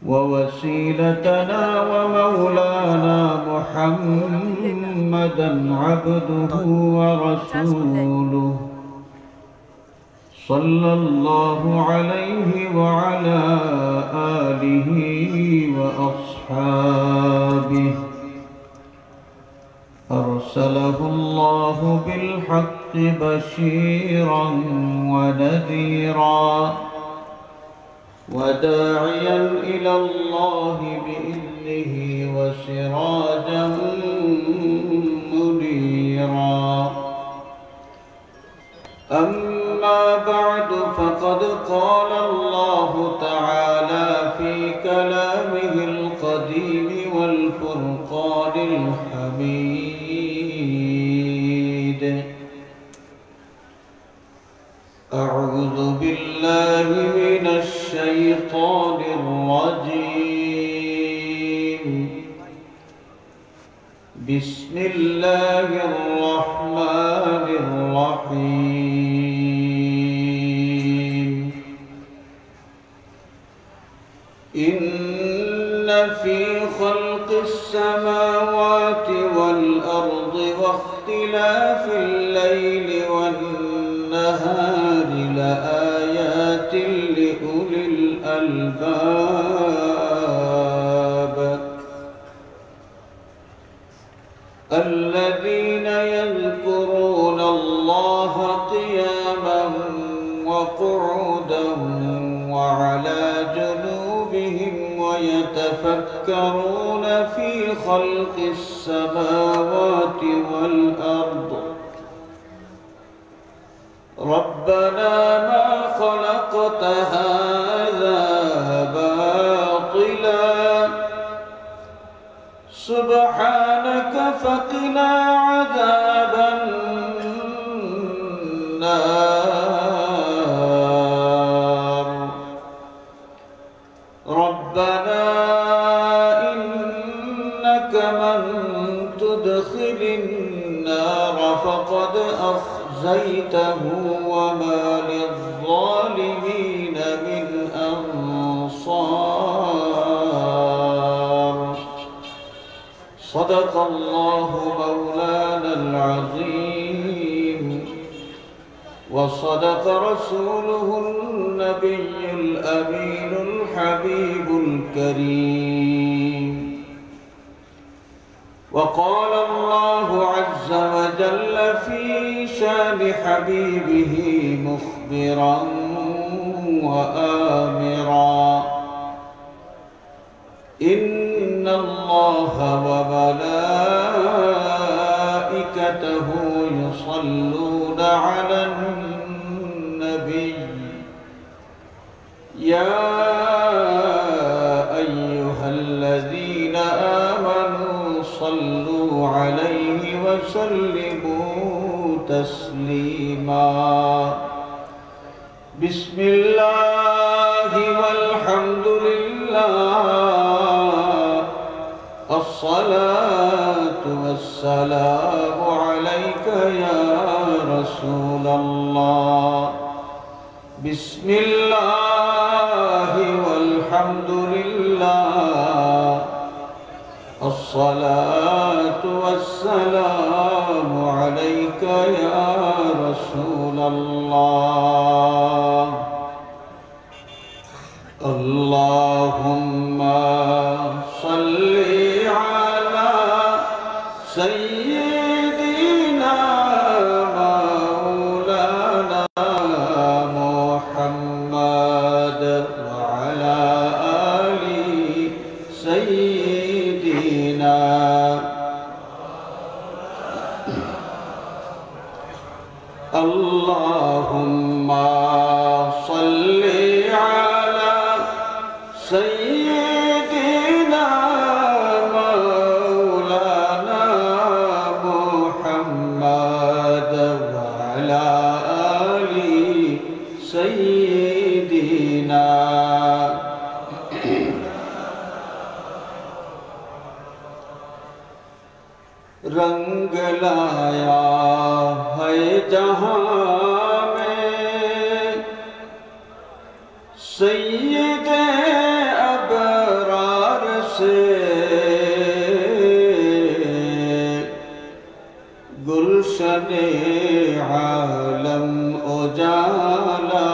ووسيلتنا ومولانا محمدا عبده ورسوله صلى الله عليه وعلى آله وأصحابه أرسله الله بالحق بشيرا ونذيرا وداعيا إلى الله بإذنه وسراجا منيرا أما بعد فقد قال الله تعالى في كلامه القديم والفرقان الحميد أعوذ بالله من الشيطان الرجيم بسم الله الرحمن الرحيم إن في خلق السماوات والأرض واختلاف الليل والنهار لآيات لأولي الألباب الذين يذكرون الله قياما وقعودا وعلى جنوبهم ويتفكرون في خلق السماوات والأرض ربنا ما خلقت هذا باطلا سبحانك فقنا عذاب النار ربنا إنك من تدخل النار فقد أخزيته وما للظالمين من أنصار صدق الله مولانا العظيم وصدق رسوله النبي الأمين الحبيب الكريم وقال الله عز وجل في شان حبيبه مخبرا وآمرا إن الله وملائكته يصلون على النبي يا أيها الذين آمنوا صلوا عليه وسلموا تسليما بسم الله والحمد لله الصلاة والسلام عليك يا رسول الله بسم الله والحمد لله الصلاة والسلام عليك يا رسول الله اللهم صل على سيدنا مولانا محمد وعلى آل سيدنا اللهم صل على سيدنا مولانا محمد وعلى آل سيدنا रंग लाया है जहां में सैयद अबर عالم اجالا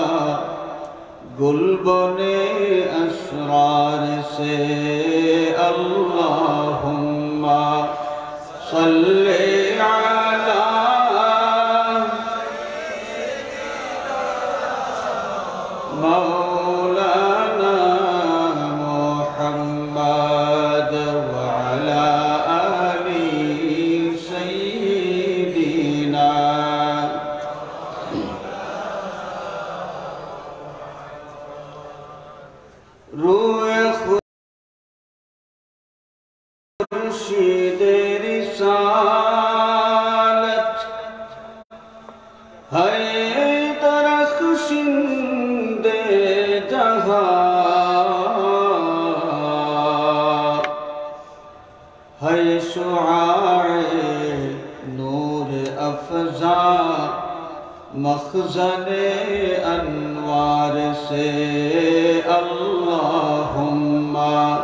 گلبنے اسرار سے اللہم صلی علی مولانا محمد وعلى آل سیدنا روح خورشید رسالت ہے درخشند جہاں ہے شعاع نور افزا مخزن انوار سے اللہم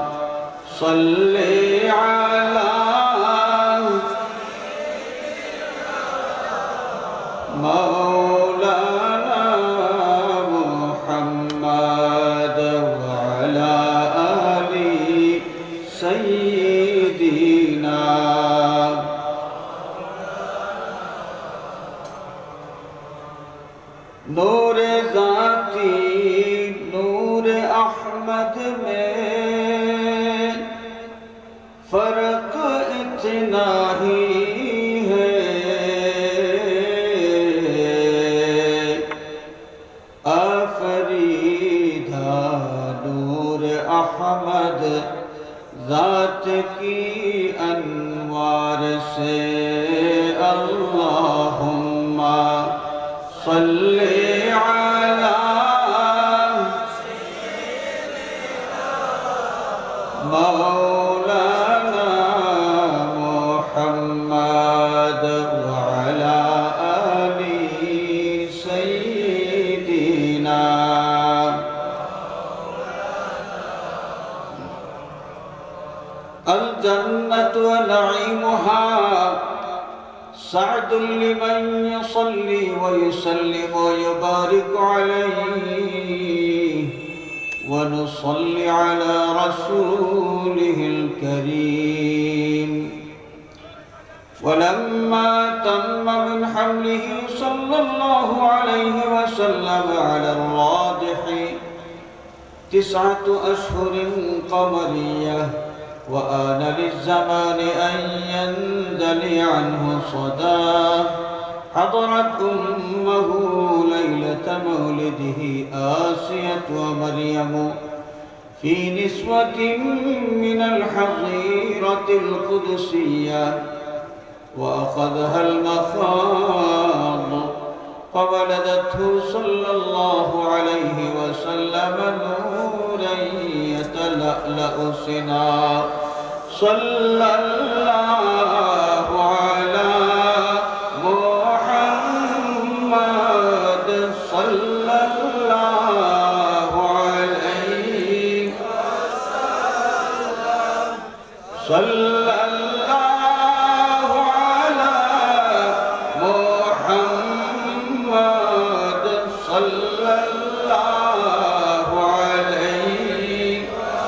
صلی علی مولانا محمد وعلی آل سیدنا نور ذاتی نور احمد میں فرق اتنا ہی ہے آفریدہ نور احمد ذات کی انوار سے اللہم صلی علی مولانا محمد وعلى آل سیدنا الجنة ونعيمها سعد لمن يصلي ويسلم ويبارك عليه ونصلي على رسوله الكريم ولما تم من حمله صلى الله عليه وسلم على الراجح 9 أشهر قمرية وآن للزمان أن يندلي عنه صداه حضرت أمه ليلة مولده آسية ومريم في نسوة من الحظيرة القدسية وأخذها المخاض فولدته صلى الله عليه وسلم نورا يتلألأ سنا صلى الله على محمد صلى الله عليه وسلم صلى الله على محمد صلى الله عليه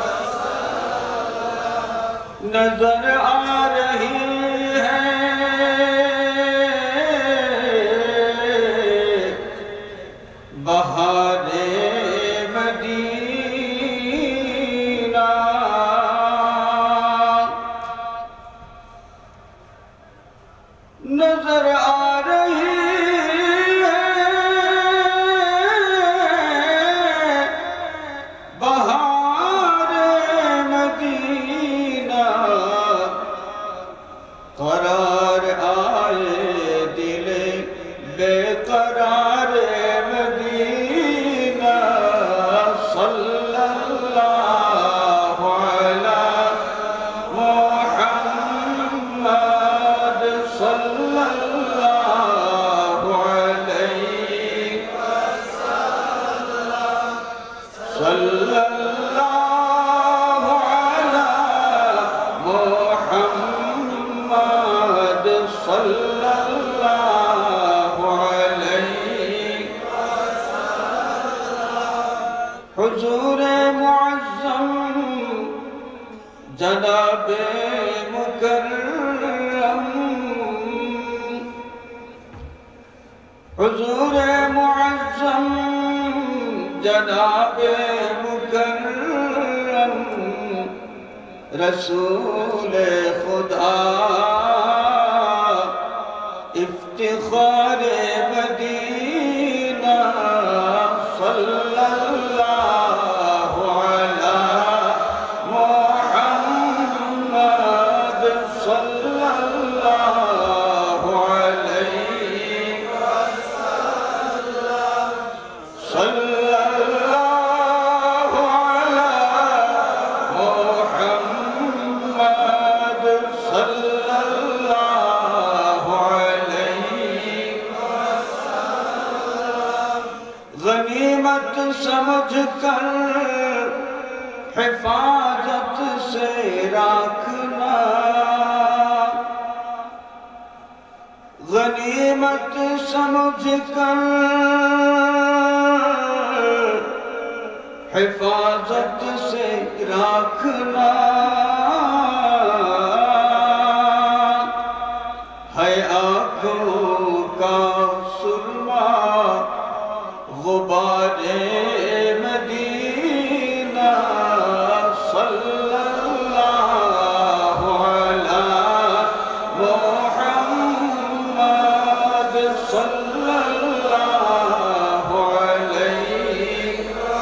وسلم نظر آ رہی ہے بہار مدینہ نظر آ رہی ہے بہار مدینہ جناب مکرم حضور معظم جناب مکرم رسول خدا افتخار مدینہ صلی اللہ علی محمد صلی اللہ علیہ وسلم صلی اللہ علی محمد صلی اللہ علیہ وسلم غنیمت سمجھ کر حفاظت سے رکھنا غنیمت سمجھ کر حفاظت سے رکھنا ہے آنکھوں کا سرما غبار مدینہ صلی اللہ علی محمد صلی اللہ علیہ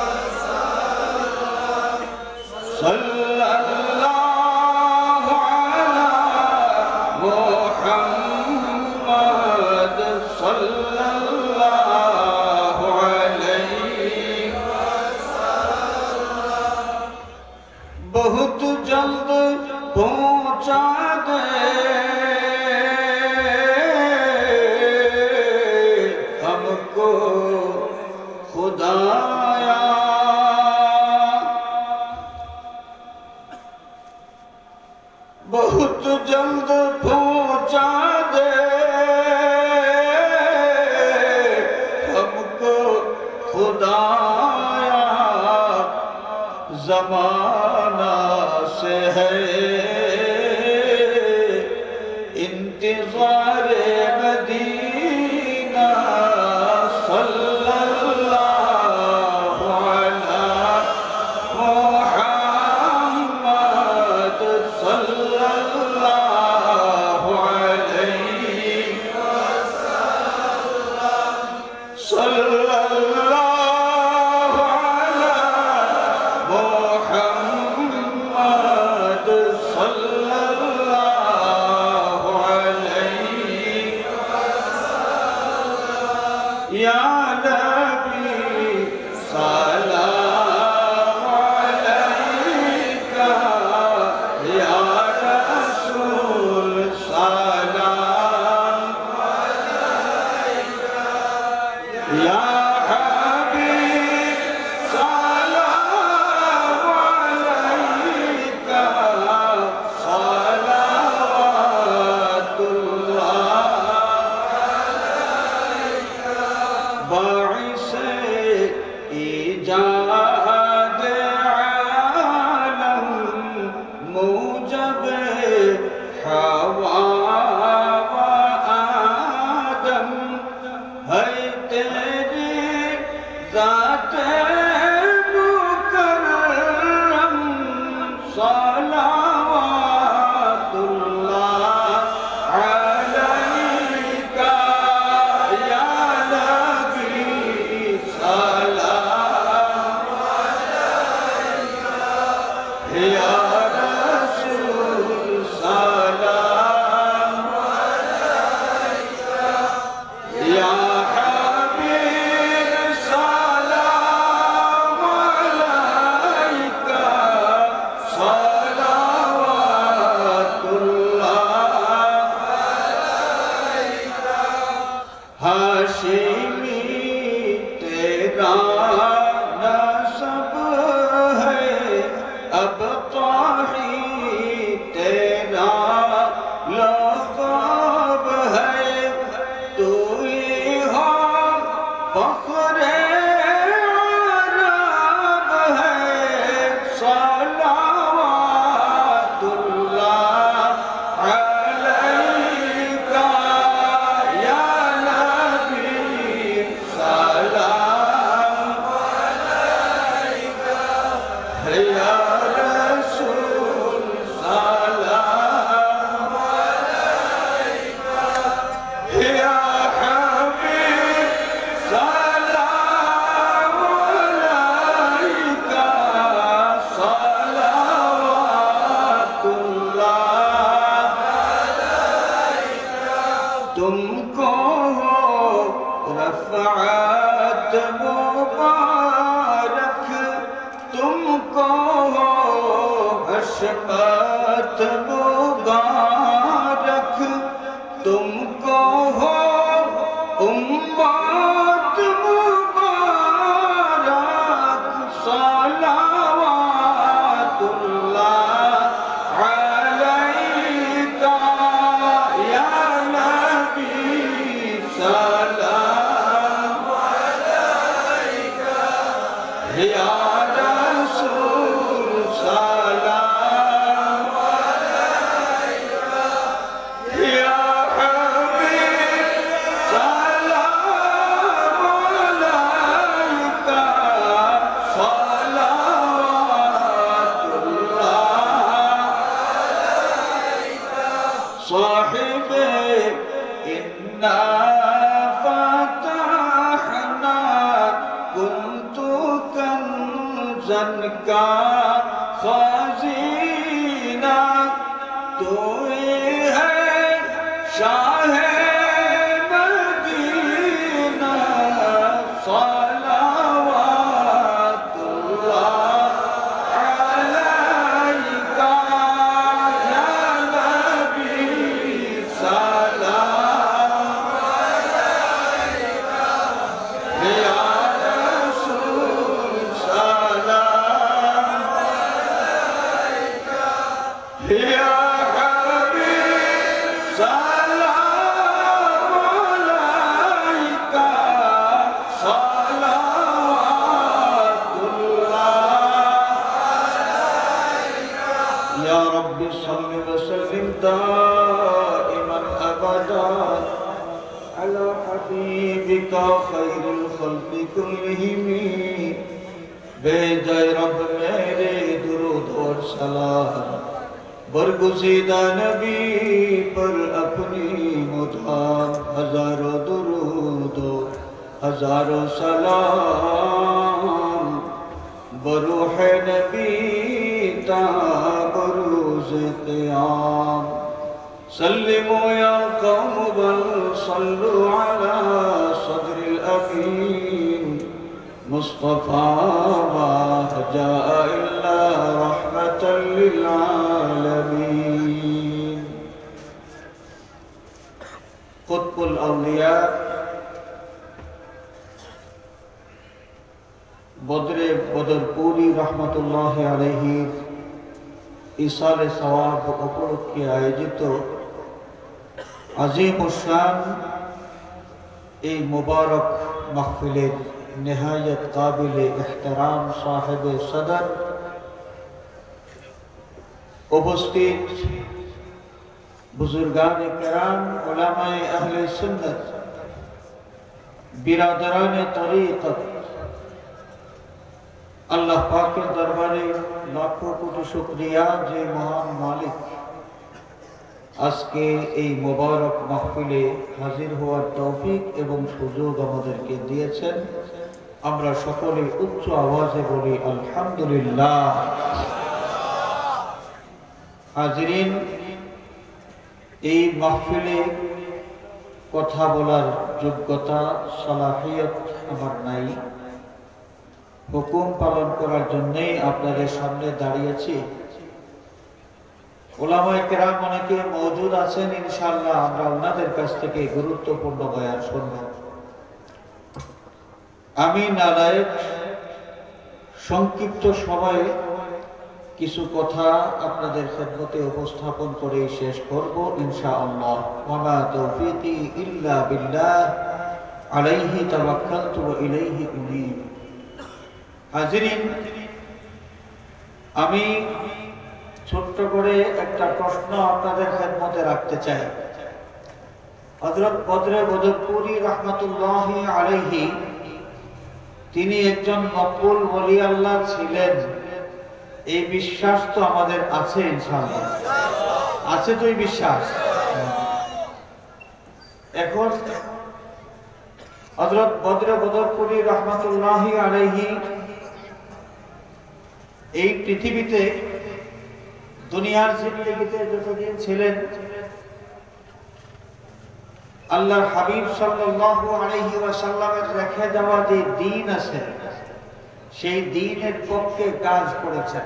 وسلم صلی اللہ علی محمد صلی اللہ علیہ وسلم بہت جلد پہنچا دے ہم کو خدایا بہت جلد پہنچا دے ہم کو خدایا زمانہ سے ہے انتظار مدینہ صلی اللہ علی محمد صلی اللہ علیہ وسلم صلی اللہ علی محمد صلی اللہ علیہ وسلم یا نبی سلام علیکہ یا رسول سلام علیکہ یا حبیب سلام علیکہ صلوات اللہ باعث ایجاد عالم موجب حوا و آدم ہے تیری ذات مکرم صلوات اللہ علیکہ یا نبی سلام علیکہ یا رسول سلام علیکہ یا حبیب سلام علیکہ صلوات اللہ علیکہ ہاشمی تیرا نسب ہے اب طاہی تیرا لقب ہے تو ہی ہو فخر عرب ہے صلوات तुमको हो रफ़अत मुबारक, तुमको हो हशमत मुबारक, तुमको हो उम्मत मुबारक। सलावतुल्लाह अलैका या नबी, सलाम अलैका या रसूल, सलाम अलैका या صاحبے انا فتحنا كنت كنزا کا خزینہ، تو ہی ہے شاہ مدینہ، صلوات اللہ علیکہ یا نبی، سلام علیکہ یا رسول، سلام علیکہ یا حبیب، سلام علیکہ، صلوات اللہ یا رب صل وسلم دائما ابدا على حبيبك خير الخلق كلهم، بھیجے رب میرے درود اور سلام برگزیدہ نبی پر اپنی مدام، ہزاروں درود و ہزاروں سلام بروح نبی تا بروز قیام۔ سلموا یا قوم بل صلوا على صدر الامین، مصطفى ما جاء الا رحمة للعالمین۔ قطب الاولیاء বদরপুরি রহমতুল্লাহ আলাইহি ইসালে সওয়াব উপলক্ষে আয়োজিত আজিম শান এই মুবারক মাহফিলের নিহায়ত কাবিলে ইহতরাম সাহেবে সদর উপস্থিত বুজুর্গান کرام، উলামায়ে আহলে সুন্নাত, বিরাদরানে তরিকত, আল্লাহ পাকের দরবারে লাখো কোটি শুকরিয়া যে মহান মালিক আজকে এই মোবারক মাহফিলে হাজির হওয়ার তৌফিক এবং সুযোগ আমাদেরকে দিয়েছেন। আমরা সকলে উচ্চ আওয়াজে বলি আলহামদুলিল্লাহ। হাজিরিন, এই মাহফিলে কথা বলার যোগ্যতা সালাহিয়ত আমার নাই, হুকুম পালন করার জন্যই আপনাদের সামনে দাঁড়িয়েছি। উলামায়ে কেরাম অনেকে মওজুদ আছেন, ইনশাআল্লাহ আমরা ওনাদের কাছ থেকে গুরুত্বপূর্ণ বয়ান শুনব। আমি নালায়েক সংক্ষিপ্ত সময়ে কিছু কথা আপনাদের খেদমতে উপস্থাপন করে শেষ করব ইনশাআল্লাহ। ওয়া মা তাওফীকি ইল্লা বিল্লাহ, আলাইহি তাওয়াক্কালতু ওয়া ইলাইহি উনীব। হাজিরিন, আমি ছোট্ট করে একটা প্রশ্ন আপনাদের খেদমতে রাখতে চাই। হযরত বদরপুরি রহমতুল্লাহি আলাইহি তিনি একজন মকবুল ওলি আল্লাহ ছিলেন, এই বিশ্বাস তো আমাদের আছে ইনশাআল্লাহ, আছে তো এই বিশ্বাস। এখন হযরত বদরপুরি রহমতুল্লাহি আলাইহি এই পৃথিবীতে দুনিয়ার জিন্দেগিতে যতদিন ছিলেন আল্লাহর হাবিব সাল্লাল্লাহু আলাইহি ওয়াসাল্লামের রেখে দেওয়া যে দ্বীন আছে সেই দ্বীনের পক্ষে কাজ করেছেন।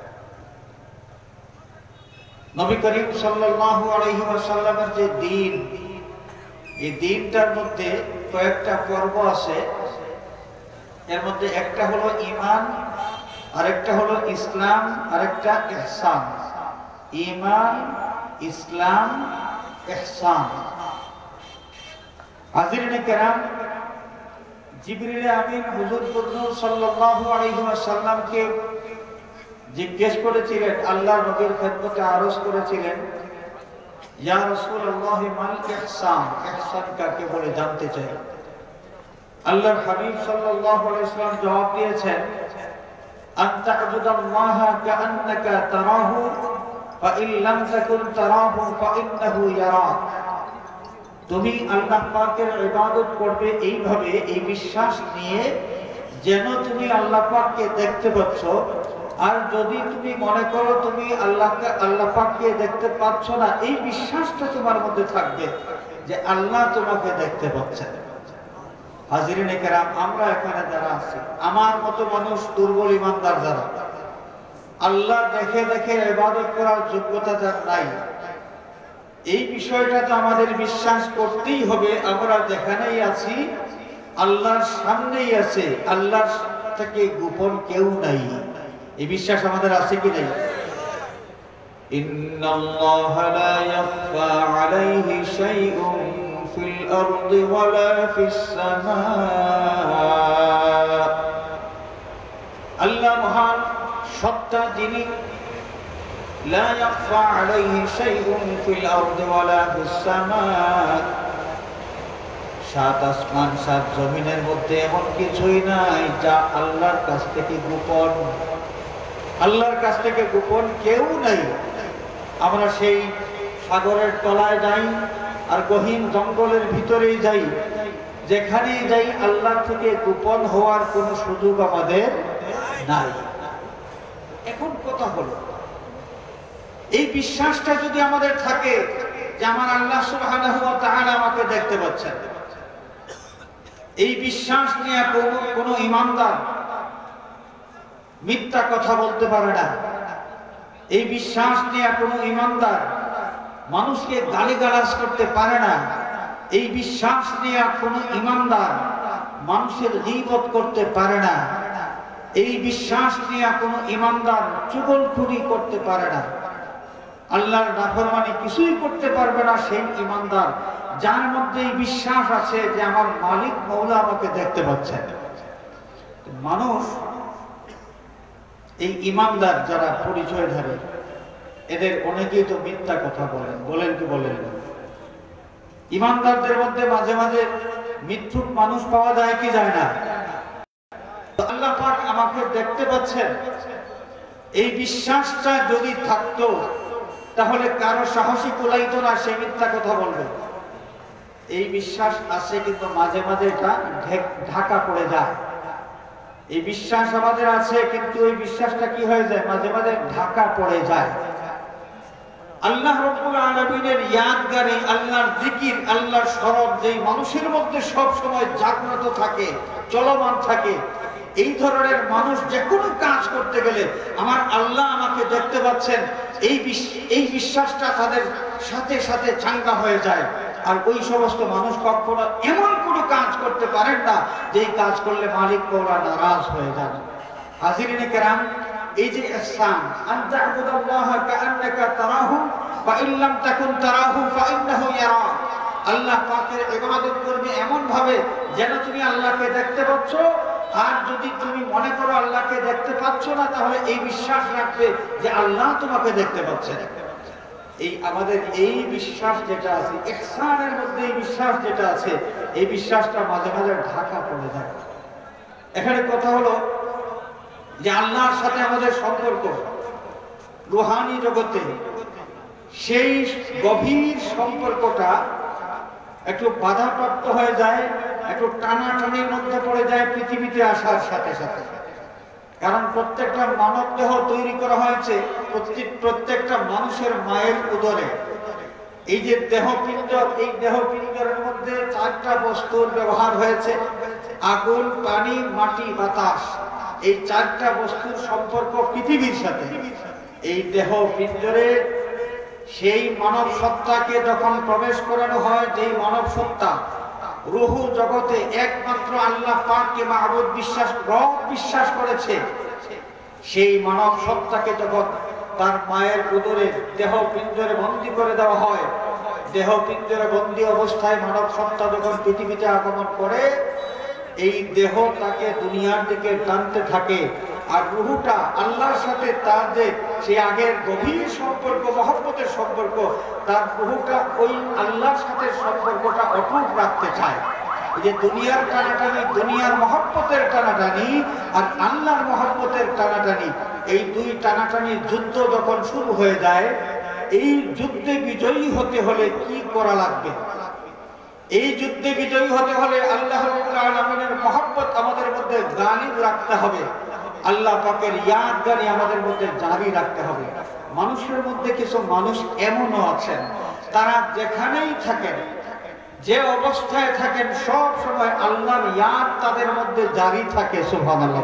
নবী করিম সাল্লাল্লাহু আলাইহি ওয়াসাল্লামের যে দ্বীন, এই দ্বীনটার মধ্যে কয়েকটা পর্ব আছে। এর মধ্যে একটা হলো ঈমান, আরেকটা হলো ইসলাম, আরেকটা ইহসান। ঈমান, ইসলাম, ইহসান। হাজিরিনে কেরাম, জিবরিল আমিন হুজুর কুদরত সাল্লাল্লাহু আলাইহি ওয়াসাল্লামকে জিজ্ঞেস করেছিলেন, আল্লাহর নবীর খেদমতে আরজ করেছিলেন, ইয়া রাসূলুল্লাহ মাল ইহসান, ইহসান কাকে বলে জানতে চাই। আল্লাহর হাবিব সাল্লাল্লাহু আলাইহি ওয়াসাল্লাম জবাব দিয়েছেন, আন তা'বুদাল্লাহা কাআন্নাকা তারাহু ফা ইন লাম তাকুন তারাহু ফা ইন্নাহু ইয়ারাক। তুমি আল্লাহ পাকের ইবাদত করবে এইভাবে, এই বিশ্বাস নিয়ে যেন তুমি আল্লাহ পাককে দেখতে পাচ্ছ। আর যদি তুমি মনে করো তুমি আল্লাহ পাককে দেখতে পাচ্ছ না, এই বিশ্বাসটা তোমার মধ্যে থাকবে যে আল্লাহ তোমাকে দেখতে পাচ্ছেন। হাজিরিনে কেরাম, আমরা এখানে যারা আছি, আমার মতো মানুষ, দুর্বল ইমানদার যারা, আল্লাহ দেখে দেখে ইবাদত করার যোগ্যতা যার নাই, এই বিষয়টা তো আমাদের বিশ্বাস করতেই হবে। আমরা যেখানেই আছি আল্লাহর সামনেই আছে, আল্লাহর থেকে গোপন কেউ নাই, এই বিশ্বাস আমাদের আছে কি নাই? ইন্নাল্লাহা লা ইয়াখফা আলাইহি শাইউন ফিল আরদি ওয়ালা ফিস সামা। আল্লাহ মহান সত্তা, যিনি লা ইয়াখফা আলাইহি শাইউন ফিল আরদি ওয়ালা ফিস সামা, সাত আসমান সাত জমিনের মধ্যে এমন কিছুই নাই যা আল্লাহর কাছ থেকে গোপন। আল্লাহর কাছ থেকে গোপন কেউ নাই। আমরা সেই সাগরের তলায় যাই আর গহীন জঙ্গলের ভিতরেই যাই, যেখানেই যাই আল্লাহ থেকে গোপন হওয়ার কোনো সুযোগ আমাদের নাই। এখন কথা হলো, এই বিশ্বাসটা যদি আমাদের থাকে যে আমার আল্লাহ সুবহানাহু ওয়া তাআলা আমাকে দেখতে পাচ্ছেন, এই বিশ্বাস নিয়ে কোনো ঈমানদার মিথ্যা কথা বলতে পারে না। এই বিশ্বাস নিয়ে কোনো ঈমানদার মানুষকে গালিগালাজ করতে পারে না। এই বিশ্বাস নিয়ে কোনো ঈমানদার মানুষের গীবত করতে পারে না। এই বিশ্বাস নিয়ে কোনো ঈমানদার চুগলখুরি করতে পারে না। আল্লাহর নাফরমানি কিছুই করতে পারবে না সেই ঈমানদার যার মধ্যে এই বিশ্বাস আছে যে আমার মালিক মওলা আমাকে দেখতে পাচ্ছেন। মানুষ এই ঈমানদার যারা পরিচয়ধারী, এদের অনেকেই তো মিথ্যা কথা বলেন, বলেন কি বলেন না? ঈমানদারদের মধ্যে মাঝে মাঝে মিথ্যুক মানুষ পাওয়া যায় কি যায় না? আল্লাহ পাক আমাকে দেখতে পাচ্ছেন, এই বিশ্বাসটা যদি থাকতো তাহলে কারো সাহসী কুলাইতো না সে মিথ্যা কথা বলবে। এই বিশ্বাস আছে কিন্তু মাঝে মাঝে এটা ঢাকা পড়ে যায়। এই বিশ্বাস আমাদের আছে কিন্তু এই বিশ্বাসটা কি হয়ে যায়, মাঝে মাঝে ঢাকা পড়ে যায়। আল্লাহ রাব্বুল আলামিনের ইয়াদগারি, আল্লাহর জিকির, আল্লাহর স্মরণ যেই মানুষের মধ্যে সব সময় জাগ্রত থাকে, চলমান থাকে, এই ধরনের মানুষ যে কোনো কাজ করতে গেলে আমার আল্লাহ আমাকে দেখতে পাচ্ছেন, এই বিশ্বাসটা তাদের সাথে সাথে চাঙ্গা হয়ে যায়। আর ওই সমস্ত মানুষ কখনো এমন কোনো কাজ করতে পারেন না যেই কাজ করলে মালিক মওলা নারাজ হয়ে যান। হাজিরিনে কেরাম, এই যে ইহসান, আনতা আবুদাল্লাহা কাআন্নাকা তারাহু ফা ইন লাম তাকুন তারাহু ফা ইন্নাহু ইয়ারাক। আল্লাহ পাকের ইবাদত করবে এমন ভাবে যেন তুমি আল্লাহকে দেখতে পাচ্ছ। আর যদি তুমি মনে করো আল্লাহকে দেখতে পাচ্ছ না, তাহলে এই বিশ্বাস রাখবে যে আল্লাহ তোমাকে দেখতে পাচ্ছেন। এই আমাদের এই বিশ্বাস যেটা আছে, ইহসানের মধ্যে এই বিশ্বাস যেটা আছে, এই বিশ্বাসটা মাঝে মাঝে ঢাকা পড়ে যায়। এখানে কথা হলো যে আল্লাহর সাথে আমাদের সম্পর্ক রুহানি জগতে, সেই গভীর সম্পর্কটা একটু বাধাপ্রাপ্ত হয়ে যায়, একটু টানাটানির মধ্যে পড়ে যায় পৃথিবীতে আসার সাথে সাথে। কারণ প্রত্যেকটা মানব দেহ তৈরি করা হয়েছে প্রত্যেকটা মানুষের মায়ের উদরে। এই যে দেহপিণ্ড, এই দেহপিণ্ডের মধ্যে চারটা বস্তুর ব্যবহার হয়েছে, আগুন, পানি, মাটি, বাতাস। এই চারটা বস্তুর সম্পর্ক পৃথিবীর সাথে। এই দেহপিণ্ডে সেই মানব সত্তাকে যখন প্রবেশ করানো হয়, যেই মানব সত্তা রূহ জগতে একমাত্র আল্লাহ পাককে মাবুদ বিশ্বাস করেছে, সেই মানব সত্তাকে যখন তার মায়ের উদরে দেহপিণ্ডে বন্দী করে দেওয়া হয়, দেহপিণ্ডে বন্দী অবস্থায় মানব সত্তা যখন পৃথিবীতে আগমন করে, এই দেহ তাকে দুনিয়ার দিকে টানতে থাকে। আর রূহটা আল্লাহর সাথে তার যে সে আগের গভীর সম্পর্ক, মহব্বতের সম্পর্ক, তার রূহটা ওই আল্লাহর সাথে সম্পর্কটা অটুট রাখতে চায়। যে দুনিয়ার টানাটানি, দুনিয়ার মহব্বতের টানাটানি আর আল্লাহর মহব্বতের টানাটানি, এই দুই টানাটানির যুদ্ধ যখন শুরু হয়ে যায়, এই যুদ্ধে বিজয়ী হতে হলে কি করা লাগবে? এই যুদ্ধে বিজয়ী হতে হলে আল্লাহ রাব্বুল আলামিনের মহব্বত আমাদের মধ্যে গালিব রাখতে হবে, আল্লাহ পাকের ইয়াদগারি আমাদের মধ্যে জারি রাখতে হবে। মানুষের মধ্যে কিছু মানুষ এমনও আছেন, তারা যেখানেই থাকেন, যে অবস্থায় থাকেন, সব সময় আল্লাহর ইয়াদ তাদের মধ্যে জারি থাকে। সুবহানাল্লাহ।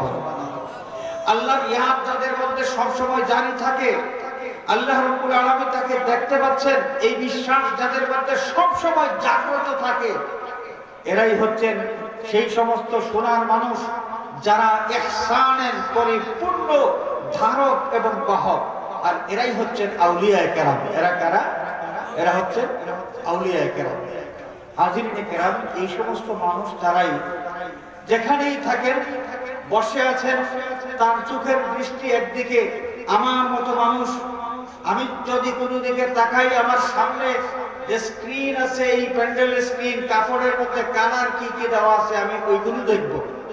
আল্লাহর ইয়াদ তাদের মধ্যে সব সময় জারি থাকে। আল্লাহ রাব্বুল আলামিন তাকে দেখতে পাচ্ছেন, এই বিশ্বাস যাদের মধ্যে সব সময় জাগ্রত থাকে, এরাই হচ্ছেন সেই সমস্ত সোনার মানুষ যারা ইহসানের পরিপূর্ণ ধারক এবং বাহক। আর এরাই হচ্ছেন আউলিয়ায়ে কেরাম। এরা কারা? এরা হচ্ছেন আউলিয়ায়ে কেরাম। হাজিরিনে কেরাম, এই সমস্ত মানুষ তারাই যেখানেই থাকেন, বসে আছেন, তার চোখের দৃষ্টি একদিকে। আমার মতো মানুষ, আমি যদি কোনো দিকে তাকাই, আমার সামনে যে স্ক্রিন আছে, এই প্যান্ডেলের স্ক্রিন, কাপড়ের মধ্যে কালার কি কি দেওয়া আছে, আমি ওইগুলো দেখব।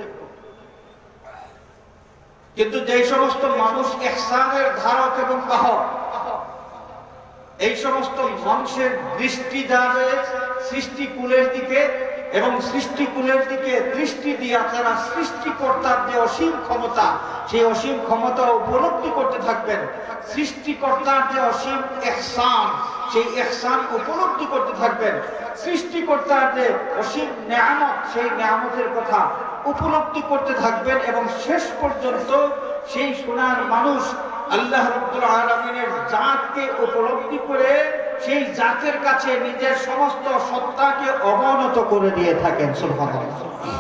কিন্তু যে সমস্ত মানুষ ইহসানের ধারক এবং বাহক, এই সমস্ত মানুষের দৃষ্টি যাবে সৃষ্টিকুলের দিকে, এবং সৃষ্টিকুলের দিকে দৃষ্টি দিয়ে তারা সৃষ্টিকর্তার যে অসীম ক্ষমতা, সেই অসীম ক্ষমতা উপলব্ধি করতে থাকবেন। সৃষ্টিকর্তার যে অসীম ইহসান, সেই ইহসান উপলব্ধি করতে থাকবেন। সৃষ্টিকর্তার যে অসীম নেয়ামত, সেই নেয়ামতের কথা উপলব্ধি করতে থাকবেন। এবং শেষ পর্যন্ত সেই সোনার মানুষ আল্লাহ রাব্বুল আলামিনের জাতকে উপলব্ধি করে সেই জাতের কাছে নিজের সমস্ত সত্তাকে অবনত করে দিয়ে থাকেন। সুবহানাল্লাহ।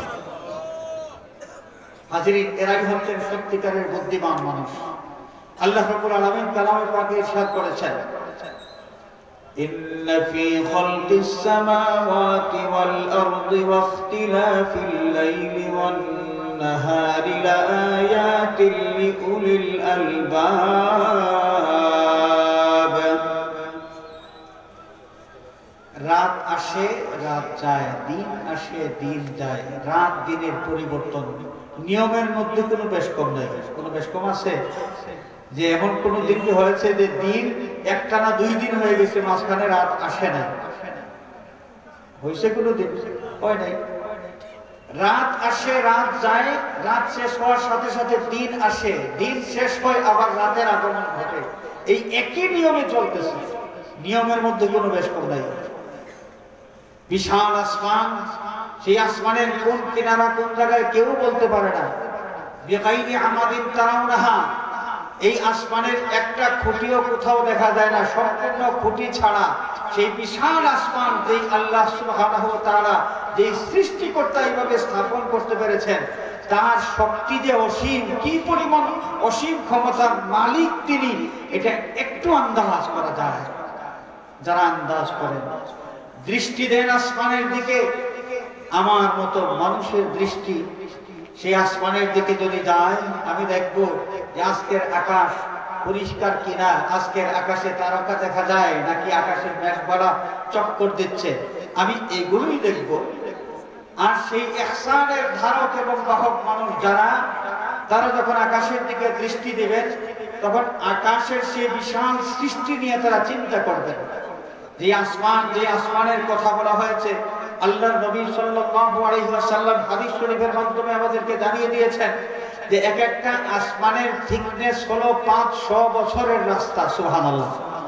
হাজিরিন, এরাই হচ্ছেন সত্যিকারের বুদ্ধিমান মানুষ। আল্লাহ রাব্বুল আলামিন কালামে পাকে ইরশাদ করেছেন, ইন্না ফী খালকিস সামাওয়াতি ওয়াল আরদি ওয়াখতিলাফিল লাইলি ওয়ান নাহারি লাআয়াতিল লিউলিল আলবাব। রাত আসে, রাত যায়, দিন আসে, দিন যায়। রাত দিনের পরিবর্তন, নিয়মের মধ্যে কোনো বেশকম নেই। কোনো বেশকম আছে যে এমন কোন দিন হয়েছে যে দিন একটানা 2 দিন হয়ে গেছে, মাঝখানে রাত আসে না? হয়েছে কোনো দিন? হয় নাই। রাত আসে, রাত যায়, রাত শেষ হওয়ার সাথে সাথে দিন আসে, দিন শেষ হয়, আবার রাতের আগমন ঘটে। এই একই নিয়মে চলতেছে, নিয়মের মধ্যে কোনো বেশকম নাই। বিশাল আসমান, সেই আসমানের কোন কিনারা কোন জায়গায় কেউ বলতে পারে না। বিগাইরি আমাদিন তারাউনাহা, এই আসমানের একটা খুঁটিও কোথাও দেখা যায় না, সম্পূর্ণ খুঁটি ছাড়া সেই বিশাল আসমান যেই আল্লাহ সুবহানাহু ওয়া তাআলা যেই সৃষ্টিকর্তা এইভাবে স্থাপন করতে পেরেছেন, তার শক্তি যে অসীম, কি পরিমাণ অসীম ক্ষমতার মালিক তিনি, এটা একটু আন্দাজ করা যায়। যারা আন্দাজ করেন, দৃষ্টি দেন আসমানের দিকে, আমার মতো মানুষের দৃষ্টি সেই আসমানের দিকে যদি যায়, আমি দেখব যে আজকের আকাশ পরিষ্কার কিনা, আজকের আকাশে তারকা দেখা যায় নাকি আকাশের মেঘমালা চক্কর দিচ্ছে, আমি এগুলোই দেখব। আর সেই ইহসানের ধারক এবং বাহক মানুষ যারা, তারা যখন আকাশের দিকে দৃষ্টি দিবেন, তখন আকাশের সেই বিশাল সৃষ্টি নিয়ে তারা চিন্তা করবেন। যে আসমান, যে আসমানের কথা বলা হয়েছে, আল্লাহর নবী সাল্লাল্লাহু আলাইহি ওয়াসাল্লাম হাদিস শরীফের মাধ্যমে আমাদেরকে জানিয়ে দিয়েছেন যে এক একটা আসমানের থিকনেস হলো 500 বছরের রাস্তা। সুবহানাল্লাহ।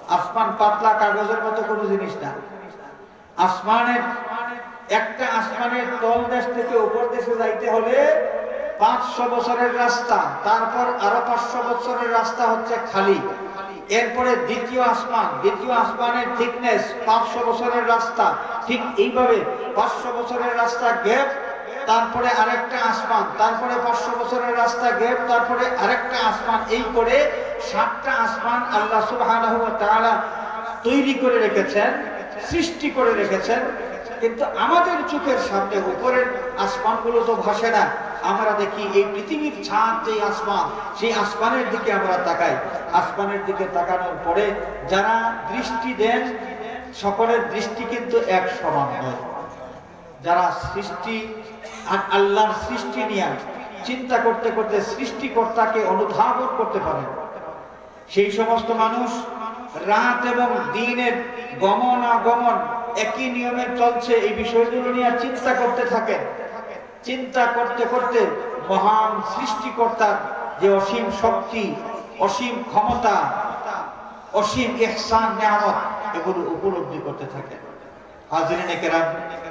আসমান পাতলা কাগজের মতো কোনো জিনিস না। আসমানের একটা আসমানের তল দেশ থেকে উপর দেশে যাইতে হলে 500 বছরের রাস্তা, তারপর আরো 500 বছরের রাস্তা হচ্ছে খালি। এরপরে দ্বিতীয় আসমানের থিকনেস 500 বছরের রাস্তা, ঠিক এইভাবে 500 বছরের রাস্তা গ্যাপ, তারপরে আরেকটা আসমান, তারপরে 500 বছরের রাস্তা গ্যাপ, তারপরে আরেকটা আসমান, এই করে 7টা আসমান আল্লাহ সুবহানাহু ওয়া তাআলা তৈরি করে রেখেছেন, সৃষ্টি করে রেখেছেন। কিন্তু আমাদের চোখের সামনে উপরের আসমানগুলো তো ভাসে না। আমরা দেখি এই পৃথিবীর ছাদ যে আসমান, সেই আসমানের দিকে আমরা তাকাই। আসমানের দিকে তাকানোর পরে যারা দৃষ্টি দেন, সকলের দৃষ্টি কিন্তু এক সমান নয়। যারা সৃষ্টি আর আল্লাহর সৃষ্টি নিয়ে চিন্তা করতে করতে সৃষ্টিকর্তাকে অনুধাবন করতে পারেন, সেই সমস্ত মানুষ রাত এবং দিনের গমনাগমন একই নিয়মে চলছে, এই বিষয়গুলো নিয়ে চিন্তা করতে থাকেন। চিন্তা করতে করতে মহান সৃষ্টিকর্তার যে অসীম শক্তি, অসীম ক্ষমতা, অসীম ইহসান নিয়ামত, এগুলো উপলব্ধি করতে থাকেন। হাজিরিনে কেরাম,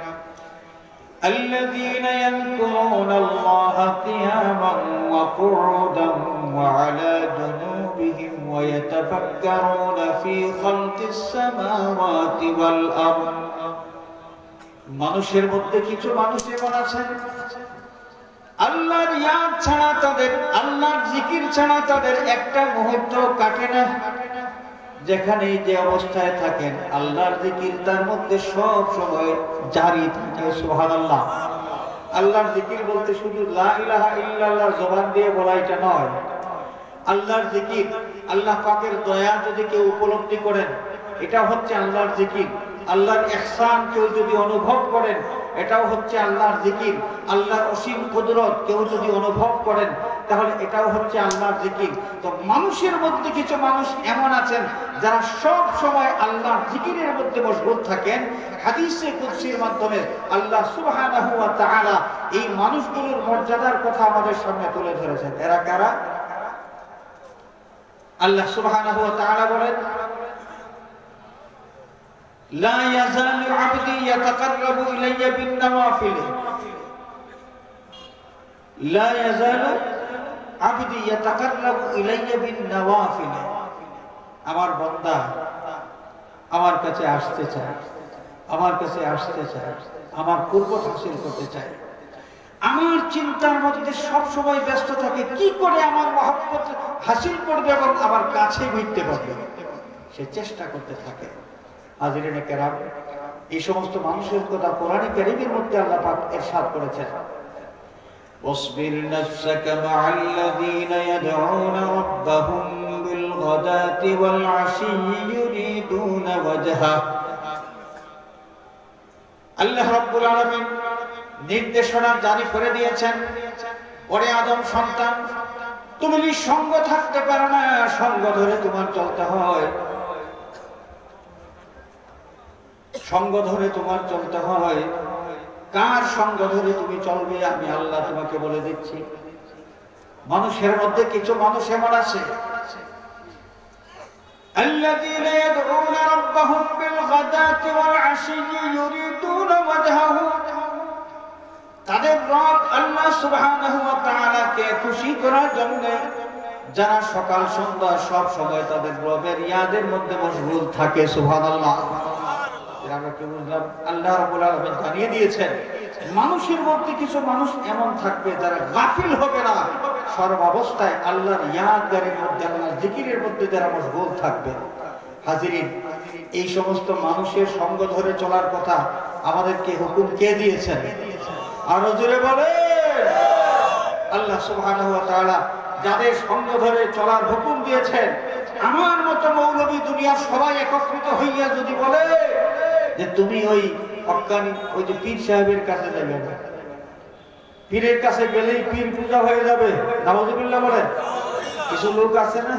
الذين يذكرون الله قياما وقعودا وعلى جنوبهم ويتفكرون في خلق السماوات والأرض। মানুষের মধ্যে কিছু মানুষ এমন আছেন, আল্লাহর ইয়াদ ছাড়া তাদের, আল্লাহর জিকির ছাড়া তাদের একটা মুহূর্ত কাটে না। যেখানে যে অবস্থায় থাকেন আল্লাহর জিকির তার মধ্যে সব সময় জারি থাকে। সুবহানাল্লাহ। আল্লাহর জিকির বলতে শুধু লা ইলাহা ইল্লাল্লাহ জবান দিয়ে বলা এটা নয়। আল্লাহর জিকির, আল্লাহ পাকের দয়া যদি কেউ উপলব্ধি করেন, এটা হচ্ছে আল্লাহর জিকির। আল্লাহর ইহসান কেউ যদি অনুভব করেন, এটাও হচ্ছে আল্লাহর জিকির। আল্লাহর অসীম কুদরত কেউ যদি অনুভব করেন, তাহলে এটাও হচ্ছে আল্লাহর জিকির। তো মানুষের মধ্যে কিছু মানুষ এমন আছেন যারা সব সময় আল্লাহর জিকিরের মধ্যে মশগুল থাকেন। হাদিসে কুদসির মাধ্যমে আল্লাহ সুবহানাহু ওয়া তাআলা এই মানুষগুলোর মর্যাদার কথা আমাদের সামনে তুলে ধরেছেন। এরা কারা? আল্লাহ সুবহানাহু ওয়া তাআলা বলেন, লা ইয়াজালু আবদি ইয়াতাকাররাবু ইলাইয়া বিন-নওয়াফিল, লা ইয়াজালু আবদি ইয়াতাকাররাবু ইলাইয়া বিন-নওয়াফিল। আমার বান্দা আমার কাছে আসতে চায়, আমার কাছে আসতে চায়, আমার কুরবত হাসিল করতে চায়, আমার চিন্তার মধ্যে সব সময় ব্যস্ত থাকে কি করে আমার মহব্বত হাসিল করবে এবং আমার কাছে ভিড়তে পারবে, সে চেষ্টা করতে থাকে। হাজিরিনে কেরাম, এই সমস্ত মানুষের কথা কোরআনে কারীমের মধ্যে আল্লাহ পাক ইরশাদ করেছেন, ওয়াসবির নাফসাকা মা'আল্লাযীনা ইয়াদউনা রাব্বাহুম বিল গাদাতি ওয়াল আশিয়্যি ইউরিদুনা ওয়াজহা। আল্লাহ রাব্বুল আলামিন নির্দেশনা জারি করে দিয়েছেন, ওরে আদম সন্তান, তুমি নিঃসঙ্গ থাকতে পারো না, সঙ্গ ধরে তোমার চলতে হয়, সঙ্গ ধরে তোমার চলতে হয়। কার সঙ্গ ধরে তুমি চলবে আমি আল্লাহ তোমাকে বলে দিচ্ছি। মানুষের মধ্যে কিছু মানুষ এমন আছে, আল্লাযীনা ইয়াদউনা রাব্বাহুম বিল গাদাতি ওয়াল আশিয়্যি ইউরিদুনা ওয়াজহাহু। তাদের রব আল্লাহ সুবহানাহু ওয়া তাআলাকে খুশি করার জন্য যারা সকাল সন্ধ্যা সব সময় তাদের রবের ইয়াদের মধ্যে মশগুল থাকে। সুবহানাল্লাহ। আমরা কি বুঝলাম? আল্লাহ রাব্বুল আলামিন জানিয়ে দিয়েছেন, মানুষের মধ্যে কিছু মানুষ এমন থাকবে যারা গাফিল হবে না, সর্বাবস্থায় আল্লাহর ইয়াদের মধ্যে, আল্লাহর জিকিরের মধ্যে যারা মশগুল থাকবে। হাজিরিন, এই সমস্ত মানুষের সঙ্গ ধরে চলার কথা আমাদেরকে হুকুম কে দিয়েছেন? আরো জোরে বলেন। আল্লাহ সুবহানাহু ওয়া তাআলা যাদের সঙ্গ ধরে চলার হুকুম দিয়েছেন, আমার মতো মৌলবী দুনিয়ার সবাই একত্রিত হইয়া যদি বলে যে তুমি ওই হক্কানি ওই যে পীর সাহেবের কাছে যাবে না, পীরের কাছে গেলেই পীর পূজা হয়ে যাবে, নাউযুবিল্লাহ বলেন। কিছু লোক আছে না,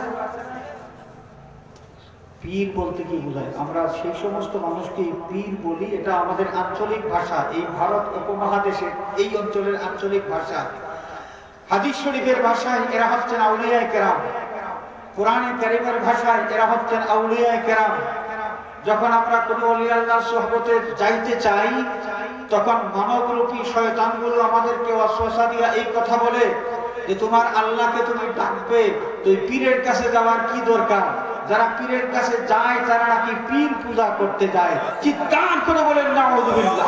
পীর বলতে কি বোঝায়? আমরা সেই সমস্ত মানুষকে পীর বলি, এটা আমাদের আঞ্চলিক ভাষা, এই ভারত উপমহাদেশে এই অঞ্চলের আঞ্চলিক ভাষা। হাদিস শরীফের ভাষায় এরা হচ্ছেন আউলিয়ায়ে কেরাম। কোরআনে কারীমের ভাষায় এরা হচ্ছেন আউলিয়ায়ে কেরাম। যখন আমরা কোনো ওলি আল্লাহর সোহবতে যাইতে চাই তখন মানবরূপী শয়তানগুলো আমাদেরকে ওয়াসওয়াসা দিয়া এই কথা বলে যে তোমার আল্লাহকে তুমি ডাকবে, তুই পীরের কাছে যাওয়ার কি দরকার? যারা পীরের কাছে যায় তারা নাকি পীর পূজা করতে যায়। চিৎকার করে বলেন নাউযুবিল্লাহ।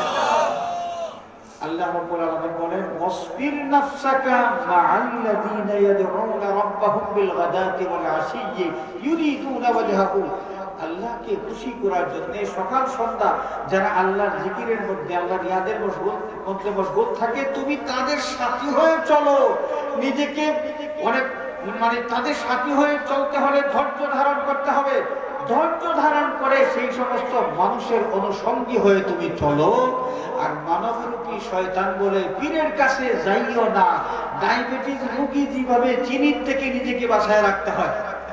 আল্লাহ রাব্বুল আলামিন বলেন ওয়াসবির নাফসাকা মা'আল্লাযীনা ইয়াদউনা রাব্বাহুম বিল গাদাতি ওয়াল আশিয়্যি ইউরিদুনা ওয়াজহাহু। আল্লাহকে খুশি করার জন্য সকাল সন্ধ্যা যারা আল্লাহর জিকিরের মধ্যে, আল্লাহর ইয়াদের মধ্যে মশগুল থাকে, তুমি তাদের সাথী হয়ে চলো। নিজেকে অনেক তাদের সাথী হয়ে চলতে হলে ধৈর্য ধারণ করতে হবে। ধৈর্য ধারণ করে সেই সমস্ত মানুষের অনুসঙ্গী হয়ে তুমি চলো। আর মানবরূপী শয়তান বলে পীরের কাছে যাইও না। ডায়াবেটিস রোগী যেভাবে চিনির থেকে নিজেকে বাঁচায় রাখতে হয়,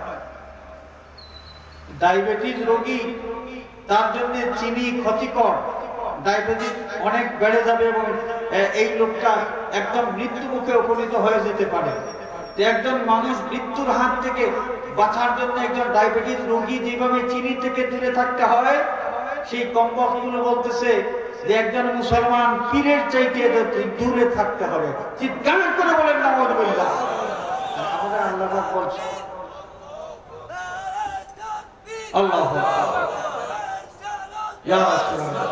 ডায়াবেটিস রোগী তার জন্য চিনি ক্ষতিকর, ডায়াবেটিস অনেক বেড়ে যাবে এবং এই লোকটা একদম মৃত্যু মুখে উপনীত হয়ে যেতে পারে। একজন মানুষ মৃত্যুর হাত থেকে বাঁচার জন্য একজন ডায়াবেটিস রোগী যেভাবে চিনি থেকে দূরে থাকতে হয়, সেই কমবক্তগুলো বলতেছে যে একজন মুসলমান পীরের চাইতে দূরে থাকতে হবে। চিৎকার করে বলেন নাউযুবিল্লাহ। আমাদের আল্লাহ পাক বলছে আল্লাহু আকবার ইয়া রাসূলুল্লাহ।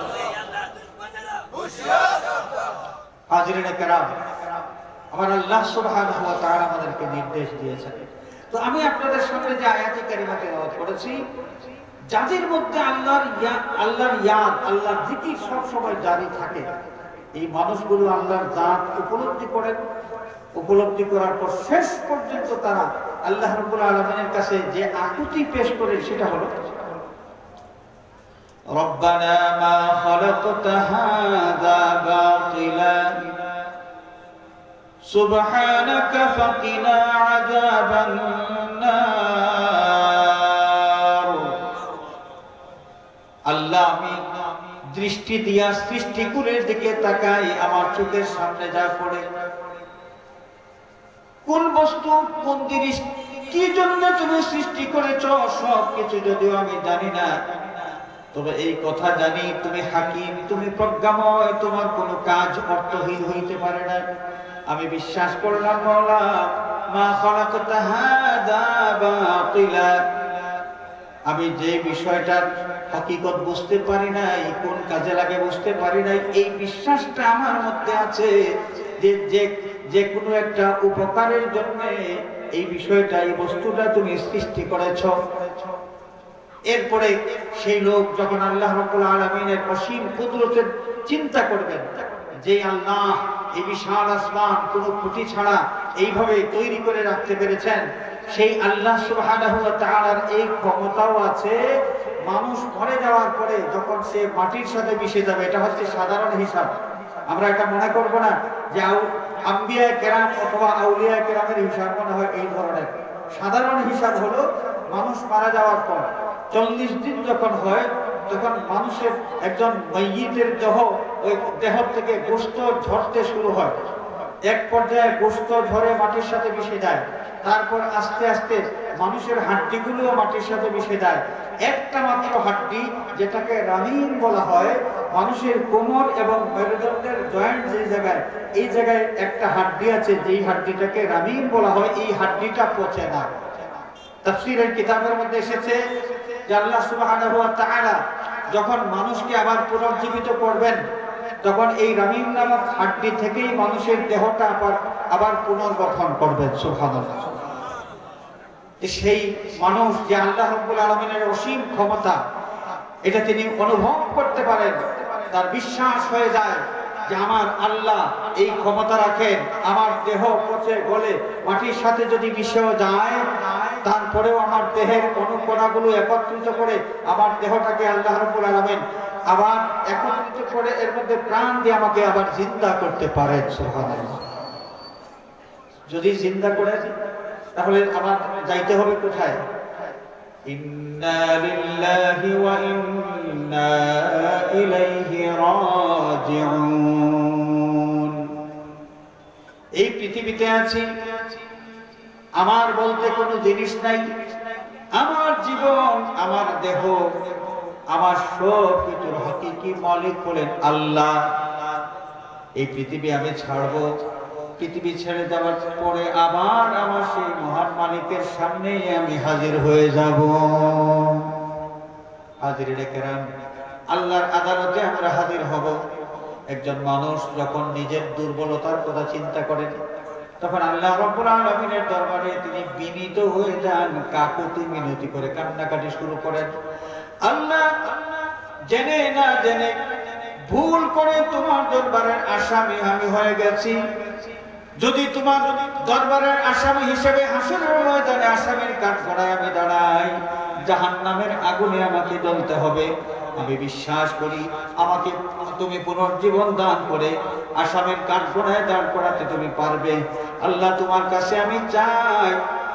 হাজিরিনে কেরাম, আমার আল্লাহ সুবহানাহু ওয়া তাআলা আমাদেরকে নির্দেশ দিয়েছেন। তো আমি আপনাদের সামনে যে আয়াতে কারিমা তেলাওয়াত করেছি, যাদের মধ্যে আল্লাহর ইয়াদ, আল্লাহর জিকির সব সময় জারি থাকে, এই মানুষগুলো আল্লাহর জাত উপলব্ধি করেন। উপলব্ধি করার পর শেষ পর্যন্ত তারা আল্লাহ রাব্বুল আলামিনের কাছে যে আকুতি পেশ করে সেটা হলো রব্বানা মা খালাকতা হাযা বাতিলা সুবহানাকা ফাকিনা আযাবান নার। আল্লাহ, আমি দৃষ্টি দিয়া সৃষ্টিকুলের দিকে তাকাই, আমার চোখের সামনে যা পড়ে, কোন বস্তু, কোন জিনিস, কি জন্য তুমি সৃষ্টি করেছ, সব কিছু যদিও আমি জানি না, তবে এই কথা জানি তুমি হাকিম, তুমি প্রজ্ঞাময়, তোমার কোনো কাজ অর্থহীন হইতে পারে না। আমি বিশ্বাস করলাম মাওলা মা খালাকতা হাযা বাতিলা, আমি যে বিষয়টার হকিকত বুঝতে পারি নাই, কোন কাজে লাগে বুঝতে পারি নাই, এই বিশ্বাসটা আমার মধ্যে আছে যে কোনো একটা উপকারের জন্য এই বিষয়টা, এই বস্তুটা তুমি সৃষ্টি করেছ। এরপরে সেই লোক যখন আল্লাহ রাব্বুল আলামিনের অসীম কুদরতের চিন্তা করবেন, যে আল্লাহ এই বিশাল আসমান কোনো ত্রুটি ছাড়া এইভাবে তৈরি করে রাখতে পেরেছেন, সেই আল্লাহ সুবহানাহু ওয়া তাআলার এই ক্ষমতাও আছে মানুষ মরে যাওয়ার পরে যখন সে মাটির সাথে মিশে যাবে। এটা হচ্ছে সাধারণ হিসাব। আমরা এটা মনে করব না যে আম্বিয়া কেরাম অথবা আউলিয়া কেরামের হিসাব মনে হয় এই ধরনের। সাধারণ হিসাব হলো মানুষ মারা যাওয়ার পর 40 দিন যখন হয় তখন মানুষের একজন মাইয়িতের দেহ থেকে গোশত ঝরতে শুরু হয়। এক পর্যায়ে গোশত ঝরে মাটির সাথে মিশে যায়, তারপর আস্তে আস্তে মানুষের হাড্ডিগুলো মাটির সাথে মিশে যায়। একটা মাত্র হাড্ডি, যেটাকে রামিন বলা হয়, মানুষের কোমর এবং মেরুদণ্ডের জয়েন্ট যে জায়গায়, এই জায়গায় একটা হাড্ডি আছে, যেই হাড্ডিটাকে রামিন বলা হয়, এই হাড্ডিটা পচে না। তাফসীরের কিতাবের মধ্যে এসেছে যে আল্লাহ সুবহানাহু ওয়া তাআলা যখন মানুষকে আবার পুনর্জীবিত করবেন, তখন এই রামিন নামক হাড্ডি থেকেই মানুষের দেহটা আবার পুনর্গঠন করবেন। সুবহানাল্লাহ। সেই মানুষ যে আল্লাহ রাব্বুল আলামিনের অসীম ক্ষমতা, এটা তিনি অনুভব করতে পারেন, তার বিশ্বাস হয়ে যায় যে আমার আল্লাহ এই ক্ষমতা রাখেন, আমার দেহ পচে গলে মাটির সাথে যদি মিশেও যায়, তারপরেও আমার দেহের অনুকণাগুলো একত্রিত করে আমার দেহটাকে আল্লাহ রাব্বুল আলামিন আবার একত্রিত করে এর মধ্যে প্রাণ দিয়ে আমাকে আবার জিন্দা করতে পারেন। সুবহানাল্লাহ। যদি জিন্দা করে তাহলে আমার যাইতে হবে কোথায়? ইন্না লিল্লাহি ওয়া ইন্না ইলাইহি রাজিউন। এই পৃথিবীতে আছি, আমার বলতে কোনো জিনিস নাই। আমার জীবন, আমার দেহ, আমার সব কিছুর হাকিকি মালিক হলেন আল্লাহ। এই পৃথিবী আমি ছাড়বো, পৃথিবী ছেড়ে যাওয়ার পরে আবার আমার সেই মহান মালিকের সামনে আমি হাজির হয়ে যাব। হাজিরে কেরাম, আল্লাহর আদালতে আমরা হাজির হব। একজন মানুষ যখন নিজের দুর্বলতার কথা চিন্তা করেন, তখন আল্লাহ রাব্বুল আলামিনের দরবারে তিনি বিনীত হয়ে যান, কাকুতি মিনতি করে কান্নাকাটি শুরু করেন। আল্লাহ, জেনে না জেনে ভুল করে তোমার দরবারের আসামি আমি হয়ে গেছি। যদি তোমার দরবারের আসামি হিসেবে হাসরের ময়দানে আসামির কাঠগড়ায় আমি দাঁড়াই, জাহান্নামের আগুনে আমাকে জ্বলতে হবে। আমি বিশ্বাস করি আমাকে তুমি পুনর্জীবন দান করে আসামের কাঠগড়ায় দাঁড় করাতে তুমি পারবে। আল্লাহ, তোমার কাছে আমি চাই,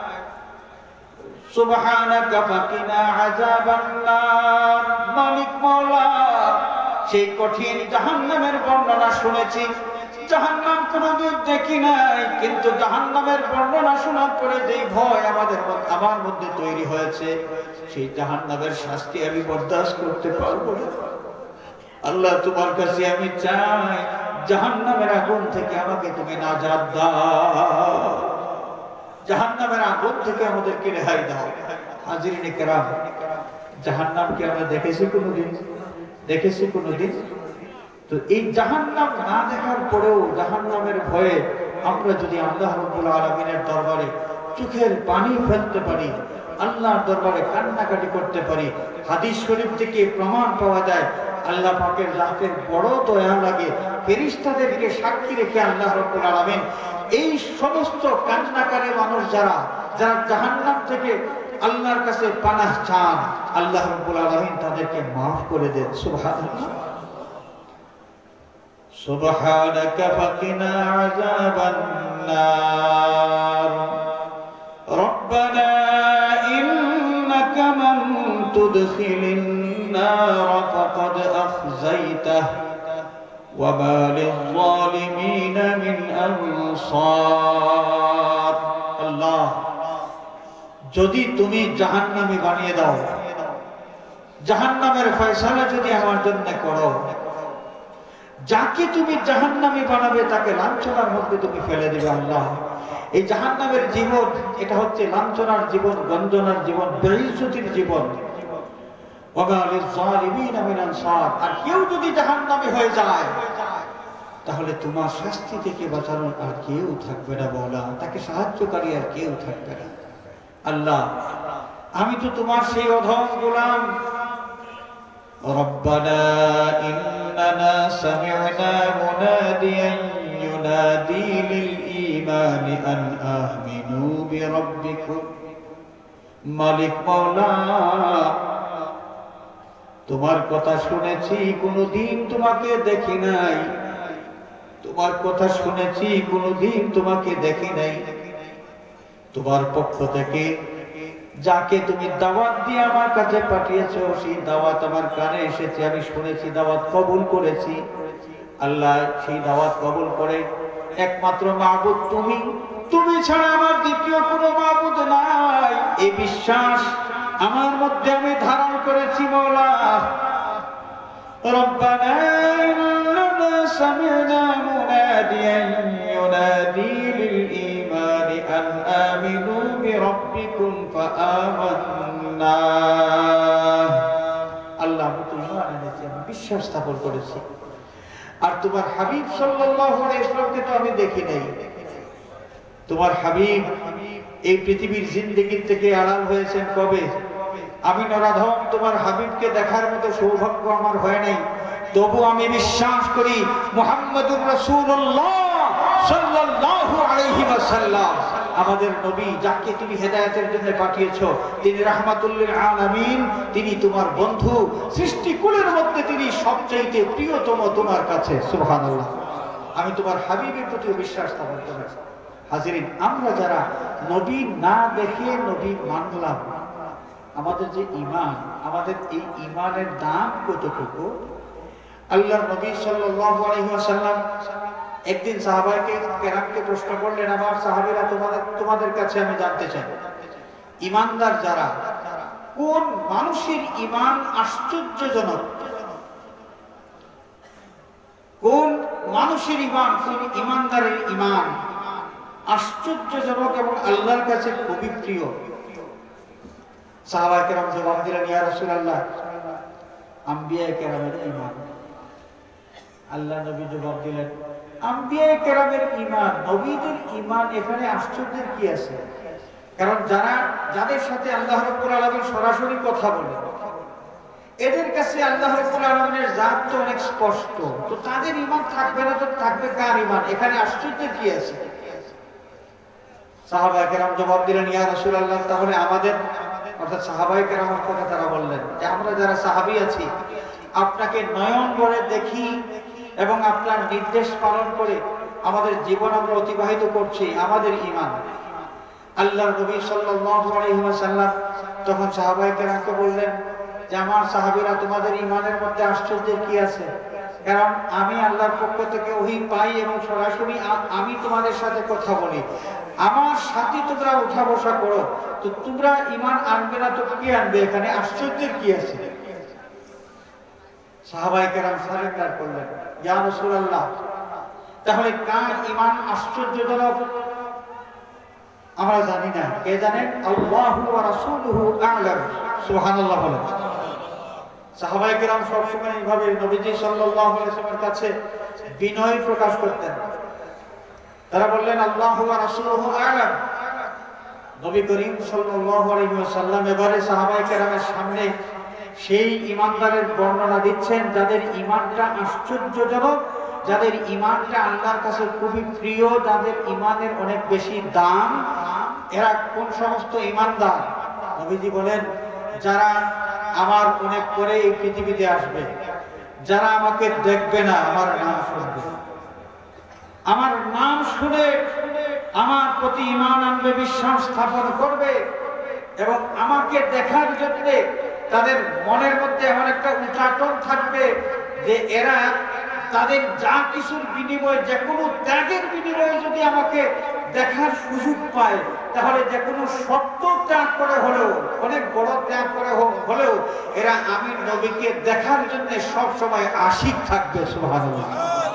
সুবহানাকা ফাকিনা আযাবান নার। মালিক মাওলা, সেই কঠিন জাহান্নামের বর্ণনা শুনেছি, জাহান্নাম কোনোদিন দেখি নাই, কিন্তু জাহান্নামের বর্ণনা শোনার পরে যেই ভয় আমার মধ্যে তৈরি হয়েছে, সেই জাহান্নামের শাস্তি আমি বরদাস্ত করতে পারবো না। আল্লাহ, তোমার কাছে আমি চাই, জাহান্নামের আগুন থেকে আমাকে তুমি নাজাত দাও, জাহান্নামের আগুন থেকে আমাদেরকে রেহাই দাও। হাজিরিনে কেরাম, জাহান্নামকে আমরা দেখেছি কোনোদিন? দেখেছি কোনোদিন? তো এই জাহান্নাম না দেখার পরেও জাহান্নামের ভয়ে আমরা যদি আল্লাহ রাব্বুল আলামিনের দরবারে চোখের পানি ফেলতে পারি, আল্লাহর দরবারে কান্নাকাটি করতে পারি, হাদিস শরীফ থেকে প্রমাণ পাওয়া যায় আল্লাহ পাকের জাতের বড় দয়া লাগে। ফেরেশতাদেরকে সাক্ষী রেখে আল্লাহ রাব্বুল আলামিন এই সমস্ত কান্নাকারী মানুষ যারা জাহান্নাম থেকে আল্লাহর কাছে পানাহ চান, আল্লাহ রাব্বুল আলামিন তাদেরকে মাফ করে দেন। সুবহানাল্লাহ। সুবহানাকা ফাকিনা আযাবান নার। রব্বানা ইন্নাকা মান তুদখিলিন নার ফাকাদ আখযাইতাহু ওয়া মা লিয-যালিমিন মিন আনসার। আল্লাহ, যদি তুমি জাহান্নামী বানিয়ে দাও, জাহান্নামের ফয়সালা যদি আমার জন্য করো, যাকে তুমি জাহান্নামী বানাবে তাকে লাঞ্ছনার মধ্যে তুমি ফেলে দিবে। আল্লাহ, এই জাহান্নামের জীবন, এটা হচ্ছে লাঞ্ছনার জীবন, গঞ্জনার জীবন, বেইজ্জতির জীবন। ওয়া মা লিয-যালিমিন মিন আনসার। আর কেউ যদি জাহান্নামী হয়ে যায়, তাহলে তোমার শাস্তি থেকে বাঁচানোর আর কেউ থাকবে না মাওলা, তাকে সাহায্যকারী আর কেউ থাকবে না। আল্লাহ, আমি তো তোমার সেই অধম গোলাম। রব্বানা ইন্নানা সামি'না মুনাদিয়ান ইউনাদি লিল ঈমানি আন আমিনু বিরাব্বিকুম। মালিক মাওলা, তোমার কথা শুনেছি, কোনদিন তোমাকে দেখি নাই। তোমার কথা শুনেছি, কোনদিন তোমাকে দেখি নাই। তোমার পক্ষ থেকে যাকে তুমি দাওয়াত দিয়ে আমার কাছে পাঠিয়েছো, সেই দাওয়াত আমার কানে এসেছে, আমি শুনেছি, দাওয়াত কবুল করেছি। আল্লাহ, সেই দাওয়াত কবুল করে একমাত্র মাবুদ তুমি, তুমি ছাড়া আমার দ্বিতীয় কোনো মাবুদ নাই, এই বিশ্বাস আমার মধ্যে আমি ধারণ করেছি। মাওলা, রব্বানা ইন্নানা সামি'না মুনাদিয়ান ইউনাদি লিল ঈমানি আন আমিনু বিরাব্বিকুম ফাআমান্না। আল্লাহ, তুমি ঈমান এনেছি, আমি বিশ্বাস স্থাপন করেছি। আর তোমার হাবিব সাল্লাল্লাহু আলাইহি ওয়াসাল্লামকে তো আমি দেখি নাই। তোমার হাবিব এই পৃথিবীর জিন্দেগি থেকে আড়াল হয়েছেন কবে? আমি নরাধম তোমার হাবিবকে দেখার মতো সৌভাগ্য আমার হয় নাই। তবু আমি বিশ্বাস করি মুহাম্মদুর রাসূলুল্লাহ সাল্লাল্লাহু আলাইহি ওয়াসাল্লাম আমাদের নবী, যাকে তুমি হেদায়েতের জন্য পাঠিয়েছো, তিনি রাহমাতুল লিল আলামিন, তিনি তোমার বন্ধু, সৃষ্টিকুলের মধ্যে তিনি সবচেয়ে প্রিয়তম তোমার কাছে। সুবহানাল্লাহ। আমি তোমার হাবিবের প্রতি বিশ্বাস স্থাপন করেছি। হাজিরিন, আমরা যারা নবী না দেখে নবী মানলাম, আমাদের যে ঈমান, আমাদের এই ঈমানের দাম কতটুকু? আল্লাহর নবী সাল্লাল্লাহু আলাইহি ওয়াসাল্লাম একদিন সাহাবায়ে কেরামকে প্রশ্ন করলেন, আমার সাহাবীরা তোমাদের কাছে আমি জানতে চাই, ঈমানদার যারা, কোন মানুষের ঈমান আশ্চর্যজনক, কোন মানুষের ঈমান, কোন ঈমানদারের ঈমান আশ্চর্যজনক এবং আল্লাহর কাছে খুবই প্রিয়? সাহাবায়ে কেরাম জবাব দিলেন, ইয়া রাসূলুল্লাহ, আম্বিয়ায়ে কেরামের ঈমান। আল্লাহ নবী জবাব দিলেন, আম্বিয়ায়ে কেরামের ঈমান, নবীদের ঈমান, এখানে আশ্চর্যের কি আছে? কারণ যাদের সাথে আল্লাহ রাব্বুল আলামিন সরাসরি কথা বলেন, এদের কাছে আল্লাহ রাব্বুল আলামিনের জাত তো অনেক স্পষ্ট, তো তাদের ঈমান থাকবে না তো থাকবে কার ঈমান? এখানে আশ্চর্যের কি আছে? সাহাবায়ে কেরাম জবাব দিলেন, ইয়া রাসূলুল্লাহ, তাহলে আমাদের, অর্থাৎ সাহাবায়ে কেরামের কথা তারা বললেন যে আমরা যারা সাহাবী আছি, আপনাকে নয়ন ভরে দেখি এবং আপনার নির্দেশ পালন করে আমাদের জীবন আমরা অতিবাহিত করছি, আমাদের ঈমান। আল্লাহর নবী সাল্লাল্লাহু আলাইহি ওয়াসাল্লাম তখন সাহাবায়ে কেরামকে বললেন যে আমার সাহাবীরা, তোমাদের ঈমানের মধ্যে আশ্চর্যের কি আছে? কারণ আমি আল্লাহর পক্ষ থেকে ওহী পাই এবং সরাসরি আমি তোমাদের সাথে কথা বলি, আমার সাথে তোমরা উঠা বসা করো, তো তোমরা ঈমান আনবে না তো কি আনবে? এখানে আশ্চর্যের কি আছে? সাহাবায়ে কেরাম সারেন্ডার করলেন, ইয়া রাসূলুল্লাহ, তাহলে কার ঈমান আশ্চর্যজনক আমরা জানি না, কে জানেন? আল্লাহু ওয়া রাসূলুহু আ'লাম। সুবহানাল্লাহ বলেন। সাহাবায়ে কেরাম সবসময় এইভাবে নবীজি সাল্লাল্লাহু আলাইহি ওয়াসাল্লামের কাছে বিনয় প্রকাশ করতেন। তারা বললেন, আল্লাহু ওয়া রাসূলুহু আ'লাম। নবী করিম সাল্লাল্লাহু আলাইহি ওয়াসাল্লাম এবারে সাহাবায়ে কেরামের সামনে সেই ঈমানদারের বর্ণনা দিচ্ছেন যাদের ঈমানটা আশ্চর্যজনক, যাদের ঈমানটা আল্লাহর কাছে খুবই প্রিয়, যাদের ঈমানের অনেক বেশি দাম। এরা কোন সমস্ত ঈমানদার? নবীজি বলেন, যারা আমার অনেক পরে এই পৃথিবীতে আসবে, যারা আমাকে দেখবে না, আমার নাম শুনবে, আমার নাম শুনে আমার প্রতি ঈমান আনবে, বিশ্বাস স্থাপন করবে এবং আমাকে দেখার জন্য তাদের মনের মধ্যে এমন একটা উচ্চাটন থাকবে যে এরা তাদের যা কিছুর বিনিময়ে, যে কোনো ত্যাগের বিনিময়ে যদি আমাকে দেখার সুযোগ পায়, তাহলে যে কোনো সত্য ত্যাগ করে হলেও, অনেক বড় ত্যাগ করে হলেও এরা আমি নবীকে দেখার জন্য সব সময় আশিক থাকবে। সুবহানাল্লাহ।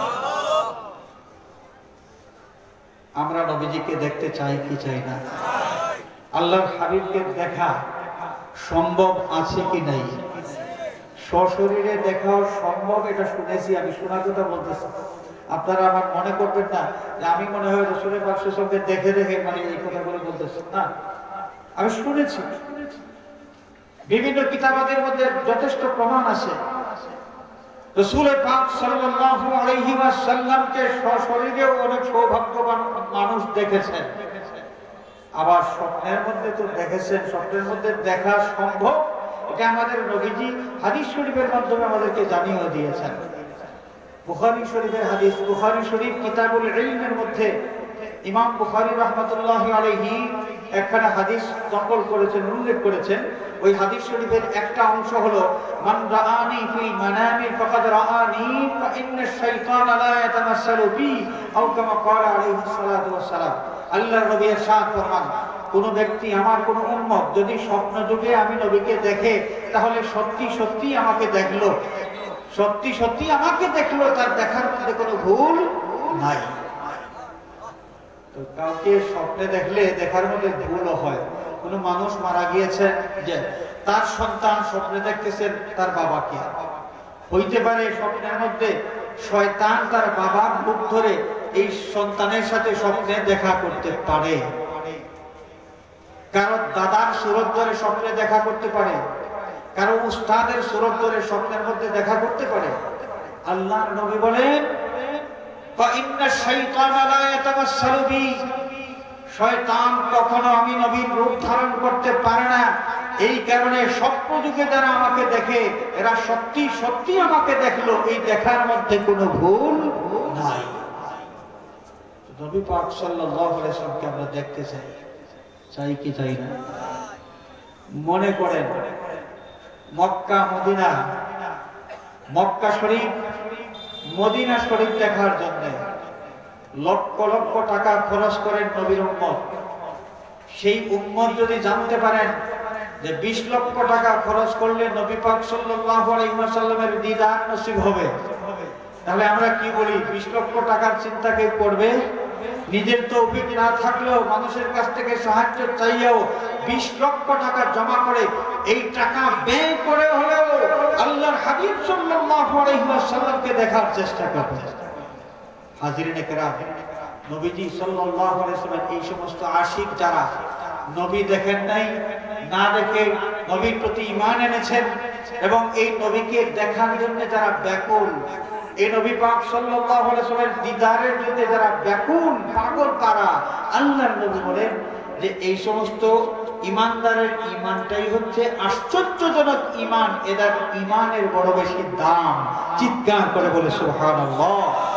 আমরা নবীজিকে দেখতে চাই কি চাই না? আল্লাহর হাবিবকে দেখা সম্ভব আছে কি নাই? সশরীরে দেখাও সম্ভব, এটা শুনেছি, আমি শোনার কথা বলতেছি। আপনারা আমার মনে করবেন না যে আমি মনে হয় রাসূলের পাক সঙ্গে দেখে দেখে মানে এই কথাগুলো বলতেছি না, আমি শুনেছি। বিভিন্ন কিতাবাদের মধ্যে যথেষ্ট প্রমাণ আছে। রাসূল পাক সাল্লাল্লাহু আলাইহি ওয়াসাল্লামকে সশরীরে অনেক সৌভাগ্যবান মানুষ দেখেছেন, আবার স্বপ্নের মধ্যে তো দেখেছেন। স্বপ্নের মধ্যে দেখা সম্ভব, এটা আমাদের নবীজি হাদিস শরীফের মাধ্যমে আমাদেরকে জানিয়ে দিয়েছেন। বুখারী শরীফের হাদিস, বুখারী শরীফ কিতাবুল ইলমের মধ্যে ইমাম বুখারী রাহমাতুল্লাহি আলাইহি একখানা হাদিস নকল করেছেন, উল্লেখ করেছেন। ওই হাদিস শরীফের একটা অংশ হলো, মান রাআনি ফিল মানামি ফাকাদ রাআনি ফা ইন্না শাইতানা লা ইয়াতামাসসালু বি, আও কামা ক্বালা আলাইহিস সালাতু ওয়াস সালাম। আল্লাহর নবী ইরশাদ ফরমান, কোন ব্যক্তি, আমার কোন উম্মত যদি স্বপ্ন যুগে আমি নবীকে দেখে, তাহলে সত্যি সত্যি আমাকে দেখলো, সত্যি সত্যি আমাকে দেখলো, তার দেখার মধ্যে কোনো ভুল নাই। তো কাউকে স্বপ্নে দেখলে দেখার মধ্যে ভুলও হয়। কোন মানুষ মারা গিয়েছে, যে তার সন্তান স্বপ্নে দেখতেছেন তার বাবাকে, হইতে পারে স্বপ্নের মধ্যে শয়তান তার বাবার মুখ ধরে এই সন্তানের সাথে স্বপ্নে দেখা করতে পারে। কারো দাদার সুরত ধরে স্বপ্নে দেখা করতে পারে, কারো উস্তাদের সুরত ধরে স্বপ্নের মধ্যে দেখা করতে পারে। আল্লাহর নবী বলেন, ফা ইন্না শাইতানা লা ইয়াতামাসসালু বি, শয়তান কখনো আমি নবীর রূপ ধারণ করতে পারে না। এই কারণে স্বপ্ন যুগে যারা আমাকে দেখে, এরা সত্যি সত্যি আমাকে দেখলো, এই দেখার মধ্যে কোনো ভুল নাই। নবী পাক সাল্লাল্লাহু আলাইহি ওয়াসাল্লামকে আমরা দেখতে চাই, চাই কি চাই না? মনে করেন মক্কা মদিনা, মক্কা শরীফ মদিনা শরীফ দেখার জন্য লক্ষ লক্ষ টাকা খরচ করেন নবীর উম্মত, সেই উম্মত যদি জানতে পারেন যে 20 লক্ষ টাকা খরচ করলে নবী পাক সাল্লাল্লাহু আলাইহি ওয়াসাল্লামের দিদার নসিব হবে, তাহলে আমরা কি বলি? 20 লক্ষ টাকার চিন্তা কে করবে? নিজের তৌফিক না থাকলেও মানুষের কাছ থেকে সাহায্য চাইলেও 20 লক্ষ টাকা জমা করে এই টাকা ব্যয় করে হলেও আল্লাহর হাবিব সাল্লাল্লাহু আলাইহি ওয়াসাল্লামকে দেখার চেষ্টা করবে। হাজিরিনে কেরাম, নবীজি সাল্লাল্লাহু আলাইহি ওয়াসাল্লাম এই সমস্ত আশিক যারা নবী দেখেন নাই, না দেখে নবীর প্রতি ঈমান এনেছেন এবং এই নবীকে দেখার জন্য যারা ব্যাকুল, এই নবী পাক সাল্লাল্লাহু আলাইহি ওয়াসাল্লামের দিদারের জন্য যারা ব্যাকুল পাগল, তারা আল্লাহর নবী বলেন যে এই সমস্ত ঈমানদারের ঈমানটাই হচ্ছে আশ্চর্যজনক ঈমান, এদের ঈমানের বড় বেশি দাম। চিৎকার করে বলে সুবহানাল্লাহ।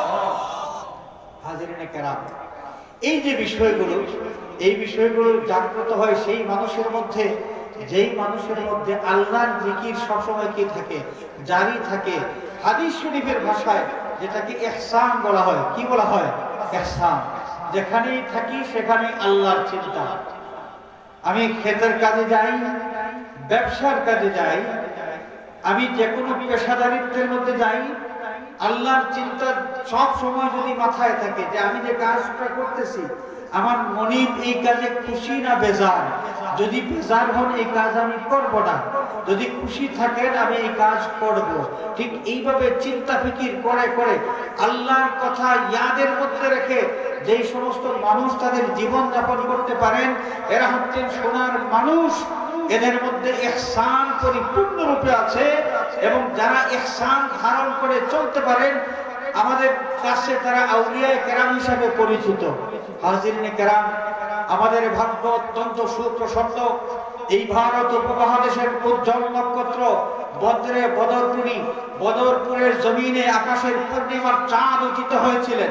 হাজিরিনে কেরাম, এই যে বিষয়গুলো, এই বিষয়গুলো জাগ্রত হয় সেই মানুষের মধ্যে, যেই মানুষের মধ্যে আল্লাহর জিকির সবসময় কি থাকে? জারি থাকে। হাদিস শরীফের ভাষায় যেটাকে ইহসান বলা হয়। কি বলা হয়? ইহসান। যেখানেই থাকি সেখানেই আল্লাহর চিন্তা। আমি ক্ষেতের কাজে যাই, ব্যবসার কাজে যাই, আমি যে কোনো পেশাদারিত্বের মধ্যে যাই, আল্লাহর চিন্তা সব সময় যদি মাথায় থাকে যে আমি যে কাজটা করতেছি আমার মনিব এই কাজে খুশি না বেজার, যদি বেজার হন এই কাজ আমি করব না, যদি খুশি থাকেন আমি এই কাজ করব। ঠিক এইভাবে চিন্তা ফিকির করে করে আল্লাহর কথা ইয়াদের মধ্যে রেখে যেই সমস্ত মানুষ তাদের জীবন যাপন করতে পারেন, এরা হচ্ছেন সোনার মানুষ। এদের মধ্যে ইহসান পরিপূর্ণরূপে আছে এবং যারা ইহসান ধারণ করে চলতে পারেন আমাদের কাছে তারা আউলিয়ায়ে কেরাম হিসেবে পরিচিত। হাজিরিনে কেরাম, আমাদের ভাগ্য অত্যন্ত সুপ্রসন্ন। এই ভারত উপমহাদেশের উজ্জ্বল নক্ষত্র বদরে বদরপুরী, বদরপুরের জমিনে আকাশের পূর্ণিমার চাঁদ উদিত হয়েছিলেন।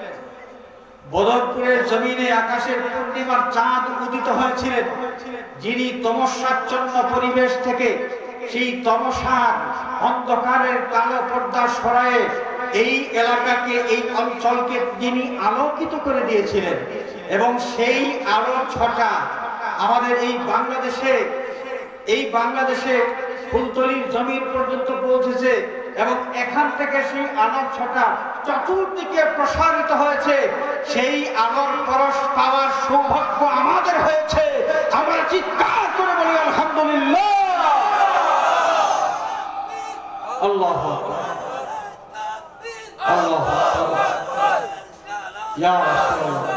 বদরপুরের জমিনে আকাশের পূর্ণিমার চাঁদ উদিত হয়েছিলেন, যিনি তমসাচ্ছন্ন পরিবেশ থেকে সেই তমসার অন্ধকারের কালো পর্দা সরায়ে এই এলাকাকে, এই অঞ্চলকে যিনি আলোকিত করে দিয়েছিলেন। এবং সেই আলোর ছটা আমাদের এই বাংলাদেশে ফুলতলির জমিন পর্যন্ত পৌঁছেছে এবং এখান থেকে সেই আলোর ছটা চতুর্দিকে প্রসারিত হয়েছে। সেই আলোর পরশ পাওয়ার সৌভাগ্য আমাদের হয়েছে। আমরা চিৎকার করে বলি আলহামদুলিল্লাহ। আল্লাহু আকবার, আল্লাহু আকবার, ইয়া রাসূলুল্লাহ।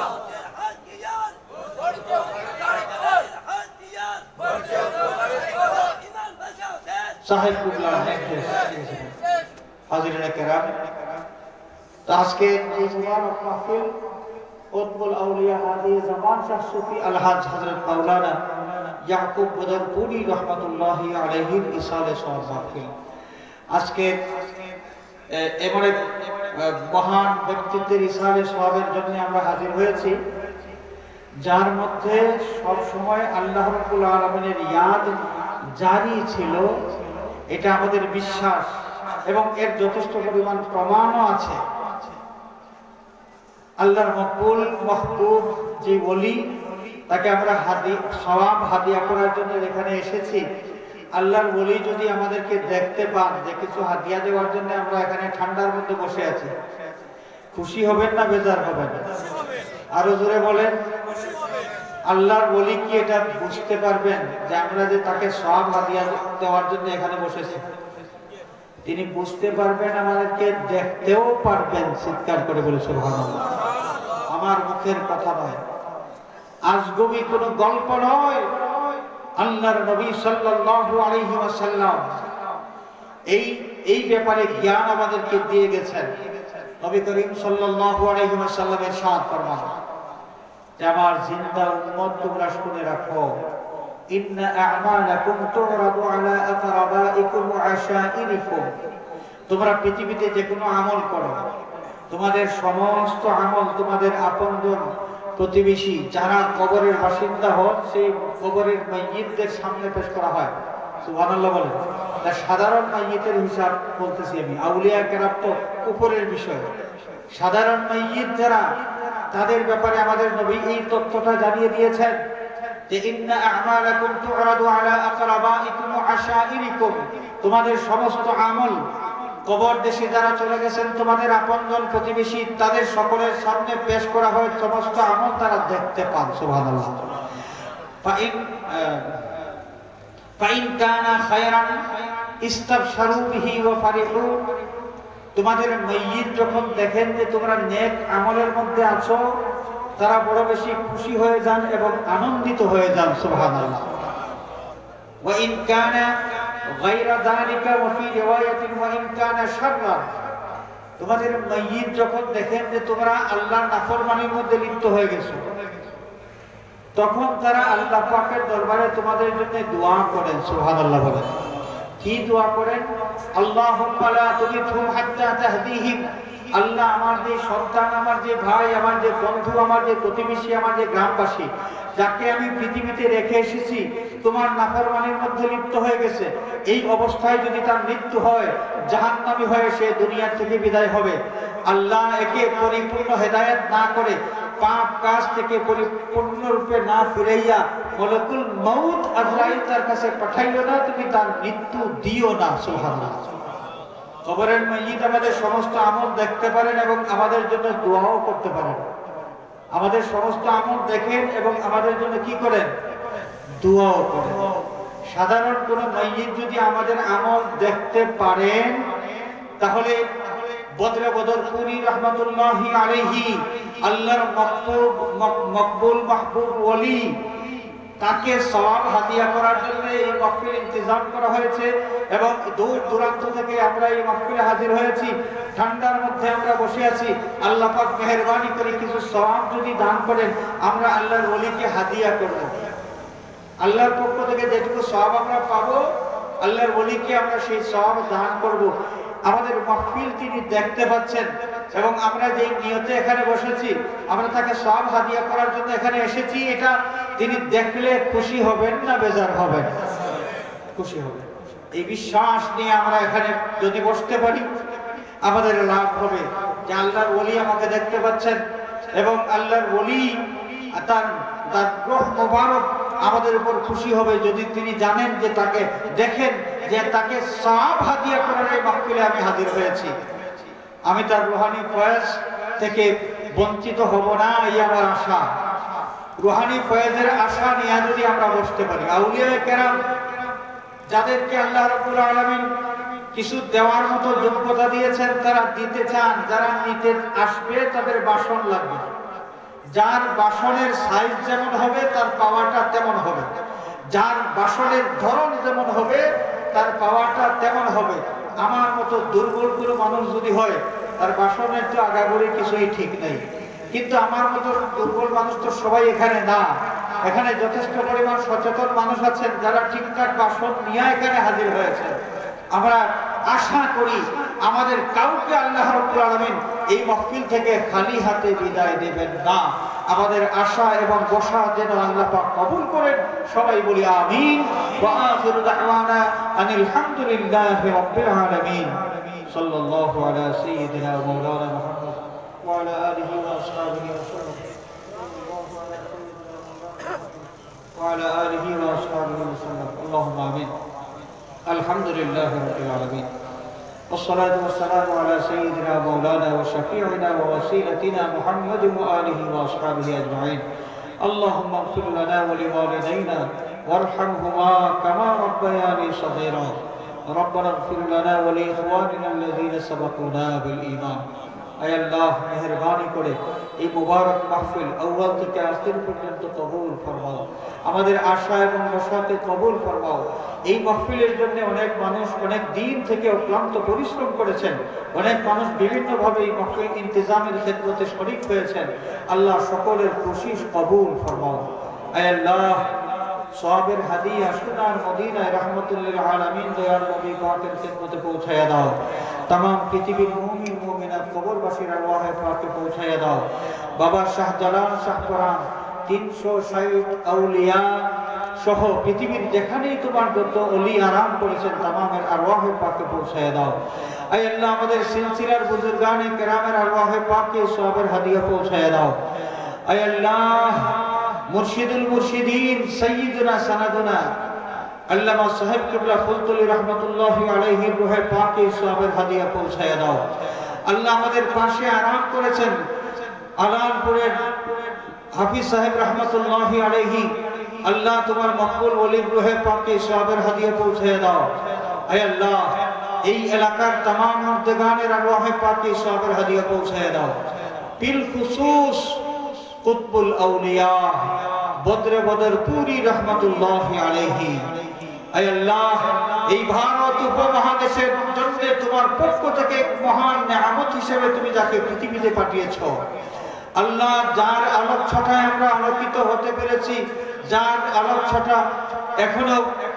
সাহেব কুবলা হাজিরিনে কেরাম, আজকে এই মুবারক মাহফিল কুতবুল আউলিয়া হাদি জামান শাহ সুফি আলহাজ হযরত মাওলানা ইয়াকুব বদরপুরি রাহমাতুল্লাহি আলাইহির ইসালে সওয়াব মাহফিল। আজকে এমন এক মহান ব্যক্তিত্বের ইসালে সওয়াবের জন্য আমরা হাজির হয়েছি, যার মধ্যে সব সময় আল্লাহ রাব্বুল আলামিনের ইয়াদ জারি ছিল। এটা আমাদের বিশ্বাস এবং এর যথেষ্ট পরিমাণ প্রমাণও আছে। আল্লাহর মকবুল মাহবুব যে ওলি, তাকে আমরা সওয়াব হাদিয়া করার জন্য এখানে এসেছি। আল্লাহর ওলি যদি আমাদেরকে দেখতে পান যে কিছু হাদিয়া দেওয়ার জন্য আমরা এখানে ঠান্ডার মধ্যে বসে আছি, খুশি হবেন না বেজার হবেন? আরো জোরে বলেন। আল্লাহর ওলি কি এটা বুঝতে পারবেন যে আমরা যে তাকে সওয়াব হাদিয়া দেওয়ার জন্য এখানে বসেছি? তিনি বুঝতে পারবেন, আমাদেরকে দেখতেও পারবেন। চিৎকার করে বলে সুবহানাল্লাহ। আমার মুখের কথা নয়, আজগুবি কোনো গল্প নয়। আল্লাহর নবী সাল্লাল্লাহু আলাইহি ওয়াসাল্লাম এই ব্যাপারে জ্ঞান আমাদেরকে দিয়ে গেছেন। নবী করিম সাল্লাল্লাহু আলাইহি ওয়াসাল্লাম ইরশাদ ফরমান যে আমার জিন্দা উম্মত তোমরা শুনে রাখো, ইন্না আ'মালাকুম তুরাদু আলা আকরাবাইকুম ওয়া আশাইরিকুম। তোমরা পৃথিবীতে যে কোনো আমল করো, তোমাদের সমস্ত আমল তোমাদের আপনজন, প্রতিবেশী যারা কবরের বাসিন্দা হন সেই কবরের মাইয়িতদের সামনে পেশ করা হয়। সুবহানাল্লাহ বলেন। তা সাধারণ মাইয়িতের হিসাব বলতেছি আমি, আউলিয়া কেরাম তো উপরের বিষয়। সাধারণ মাইয়িত যারা, তাদের ব্যাপারে আমাদের নবী এই তথ্যটা জানিয়ে দিয়েছেন যে ইন্না আ'মালাকুম তু'রাদু আলা আকরাবাইকুম ওয়া আশাইরিকুম, তোমাদের সমস্ত আমল কবর দেশে যারা চলে গেছেন তোমাদের আপনজন প্রতিবেশী, তাদের সকলের সামনে পেশ করা হয়, সমস্ত আমল তারা দেখতে পান। সুবহানাল্লাহ। ফাইন কানা খায়রান ইস্তাবশারু বিহি ওয়া ফারিহু, তোমাদের মাইয়িত যখন দেখেন যে তোমরা নেক আমলের মধ্যে আছো, তারা বড় বেশি খুশি হয়ে যান এবং আনন্দিত হয়ে যান। সুবহানাল্লাহ। ওয়া ইন কানা গায়রা যালিকা ওয়া ফি রিওয়ায়াতিন ওয়া ইন কানা শাররান, তোমাদের মাইয়িত যখন দেখেন যে তোমরা আল্লাহর নাফরমানির মধ্যে লিপ্ত হয়ে গেছো, তখন তারা আল্লাহ পাকের দরবারে তোমাদের জন্য দোয়া করেন। সুবহানাল্লাহ বলেন। কি দোয়া করেন? আল্লাহুম্মা লা তুযিবহুম হাত্তা তাহদিহিম, আল্লাহ আমার যে সন্তান, আমার যে ভাই, আমার যে বন্ধু, আমার যে প্রতিবেশী, আমার যে গ্রামবাসী, যাকে আমি পৃথিবীতে রেখে এসেছি, তোমার নাফরমানির মধ্যে লিপ্ত হয়ে গেছে, এই অবস্থায় যদি তার মৃত্যু হয়, জাহান্নামী হয়ে সে দুনিয়া থেকে বিদায় হবে, আল্লাহ একে পরিপূর্ণ হেদায়েত না করে পাপ কাজ থেকে পরিপূর্ণরূপে না ফিরাইয়া মালাকুল মউত আজরাইল তার কাছে পাঠাইও না, তুমি তার মৃত্যু দিও না। সুবহানাল্লাহ। কবরের মাইয়িত আমাদের সমস্ত আমল দেখতে পারেন এবং আমাদের জন্য দোয়াও করতে পারেন। আমাদের সমস্ত আমল দেখেন এবং আমাদের জন্য কি করেন? দোয়াও করেন। সাধারণ কোন মাইয়িত যদি আমাদের আমল দেখতে পারেন, তাহলে বদরে বদরপুরি রহমাতুল্লাহি আলাইহি, আল্লাহর মকবুল মাহবুব ওলি, তাকে সওয়াব হাদিয়া করার জন্য এই মাহফিল ইন্তজাম করা হয়েছে এবং দূর দূরান্ত থেকে আমরা এই মাহফিলে হাজির হয়েছি। ঠান্ডার মধ্যে আমরা বসে আছি, আল্লাহ পাক মেহেরবানি করে কিছু সওয়াব যদি দান করেন, আমরা আল্লাহর ওলিকে হাদিয়া করব। আল্লাহর পক্ষ থেকে যেটুকু সওয়াব আমরা পাবো, আল্লাহর ওলিকে আমরা সেই সওয়াব দান করব। আমাদের মাহফিল তিনি দেখতে পাচ্ছেন এবং আমরা যে নিয়তে এখানে বসেছি, আমরা তাকে সওয়াব হাদিয়া করার জন্য এখানে এসেছি, এটা তিনি দেখলে খুশি হবেন না বেজার হবেন? খুশি হবেন। এই বিশ্বাস নিয়ে আমরা এখানে যদি বসতে পারি, আমাদের লাভ হবে যে আল্লাহর ওলি আমাকে দেখতে পাচ্ছেন এবং আল্লাহর ওলি তার রূহ মুবারক আমাদের উপর খুশি হবে যদি তিনি জানেন যে তাকে দেখেন যে তাকে সওয়াব হাদিয়া করার এই মাহফিলে আমি হাজির হয়েছি, আমি তার রুহানি ফয়েজ থেকে বঞ্চিত হব না, এই আমার আশা। রুহানি ফয়েজের আশা নিয়ে যদি আমরা বসতে পারি, আউলিয়া কেরাম যাদেরকে আল্লাহ রাব্বুল আলামিন কিছু দেওয়ার মতো যোগ্যতা দিয়েছেন, তারা দিতে চান, যারা নিতে আসবে তাদের বাসন লাগবে। যার বাসনের সাইজ যেমন হবে তার পাওয়াটা তেমন হবে, যার বাসনের ধরন যেমন হবে তার পাওয়াটা তেমন হবে। আমার মতো দুর্বল কোনো মানুষ যদি হয়, তার বাসনের তো আগাগোড়ি কিছুই ঠিক নেই, কিন্তু আমার মতো দুর্বল মানুষ তো সবাই এখানে না। এখানে যথেষ্ট পরিমাণ সচেতন মানুষ আছেন যারা ঠিকঠাক বাসন নিয়ে এখানে হাজির হয়েছে। আমরা আশা করি আমাদের কাউকে আল্লাহ রাব্বুল আলামিন এই মাহফিল থেকে খালি হাতে বিদায় দেবেন না। আমাদের আশা এবং বসা যেন আল্লাহ পাক কবুল করেন। সবাই বলি আমিন। ওয়া আখিরু দাওয়ানা আনিল হামদুলিল্লাহি রাব্বিল আলামিন। সাল্লাল্লাহু আলা সাইয়্যিদিনা ওয়া মাওলানা মুহাম্মদ ওয়া আলা আলিহি ওয়া আসহাবিহি ওয়া সাল্লাম। وعلى آله وأصحابه وسلم. اللهم آمين. الحمد لله رب العالمين، والصلاة والسلام على سيدنا مولانا وشفيعنا ووسيلتنا محمد وآله وأصحابه أجمعين. اللهم اغفر لنا ولوالدينا وارحمهما كما ربياني صغيرا. ربنا اغفر لنا ولإخواننا الذين سبقونا بالإيمان. আয় আল্লাহ, মেহেরবানি করে এই মুবারক মাহফিল আউয়াল থেকে আখির পর্যন্ত কবুল ফরমাও। আমাদের আশা এবং বসাকে কবুল ফরমাও। এই মাহফিলের জন্য অনেক মানুষ অনেক দিন থেকে অক্লান্ত পরিশ্রম করেছেন, অনেক মানুষ বিভিন্নভাবে এই মাহফিল ইন্তজামের খেদমতে শরীক হয়েছেন। আল্লাহ সকলের কোশিশ কবুল ফরমাও। আয় আল্লাহ, সওয়াবের হাদিয়া সোনার মদিনায় রাহমাতুল লিল আলামিন দয়ার নবী পাকের খেদমতে পৌঁছায়া দাও। तमाम পৃথিবীর মুমিন মুমিনাত কবরবাসীর আরওয়াহে পাকে পৌঁছায়া দাও। বাবা শাহজালাল শাহপরান 360 আউলিয়া সহ পৃথিবীর যেখানেই তোমার যত ওলি আরাম করেছেন তামামের আরওয়াহে পাকে পৌঁছায় দাও। আয় আল্লাহ আমাদের সিলসিলার বুজুর্গানে কেরামের আরওয়াহে পাকে সওয়াবের হাদিয়া পৌঁছায় দাও। আয় আল্লাহ মুর্শিদুল মুর্শিদিন সাইয়্যিদুনা সানাদুনা আল্লামা সাহেব কিবলা ফুলতুলি রহমাতুল্লাহি আলাইহির রূহে পাকে সওয়াবের হাদিয়া পৌঁছায় দাও। আল্লাহ আমাদের পাশে আরাম করেছেন আলালপুরের হাফিজ সাহেব রহমাতুল্লাহি আলাইহি, আল্লাহ তোমার মকবুল ওলির রূহে পাকে সওয়াবের হাদিয়া পৌঁছায় দাও। আয় আল্লাহ এই এলাকার तमाम মুর্দেগানের আরওয়াহে পাকে সওয়াবের হাদিয়া পৌঁছায় দাও। বিল খুসুস কুতবুল আউলিয়া বদরে বদরপুরি রহমাতুল্লাহি আলাইহি, আয় আল্লাহ এই ভারত উপমহাদেশের জন্য তোমার পক্ষ থেকে এক মহান নেয়ামত হিসেবে তুমি যাকে পৃথিবীতে পাঠিয়েছো, আল্লাহ যার আলোক ছটায় আমরা আলোকিত হতে পেরেছি, যার আলোক ছটা এখনো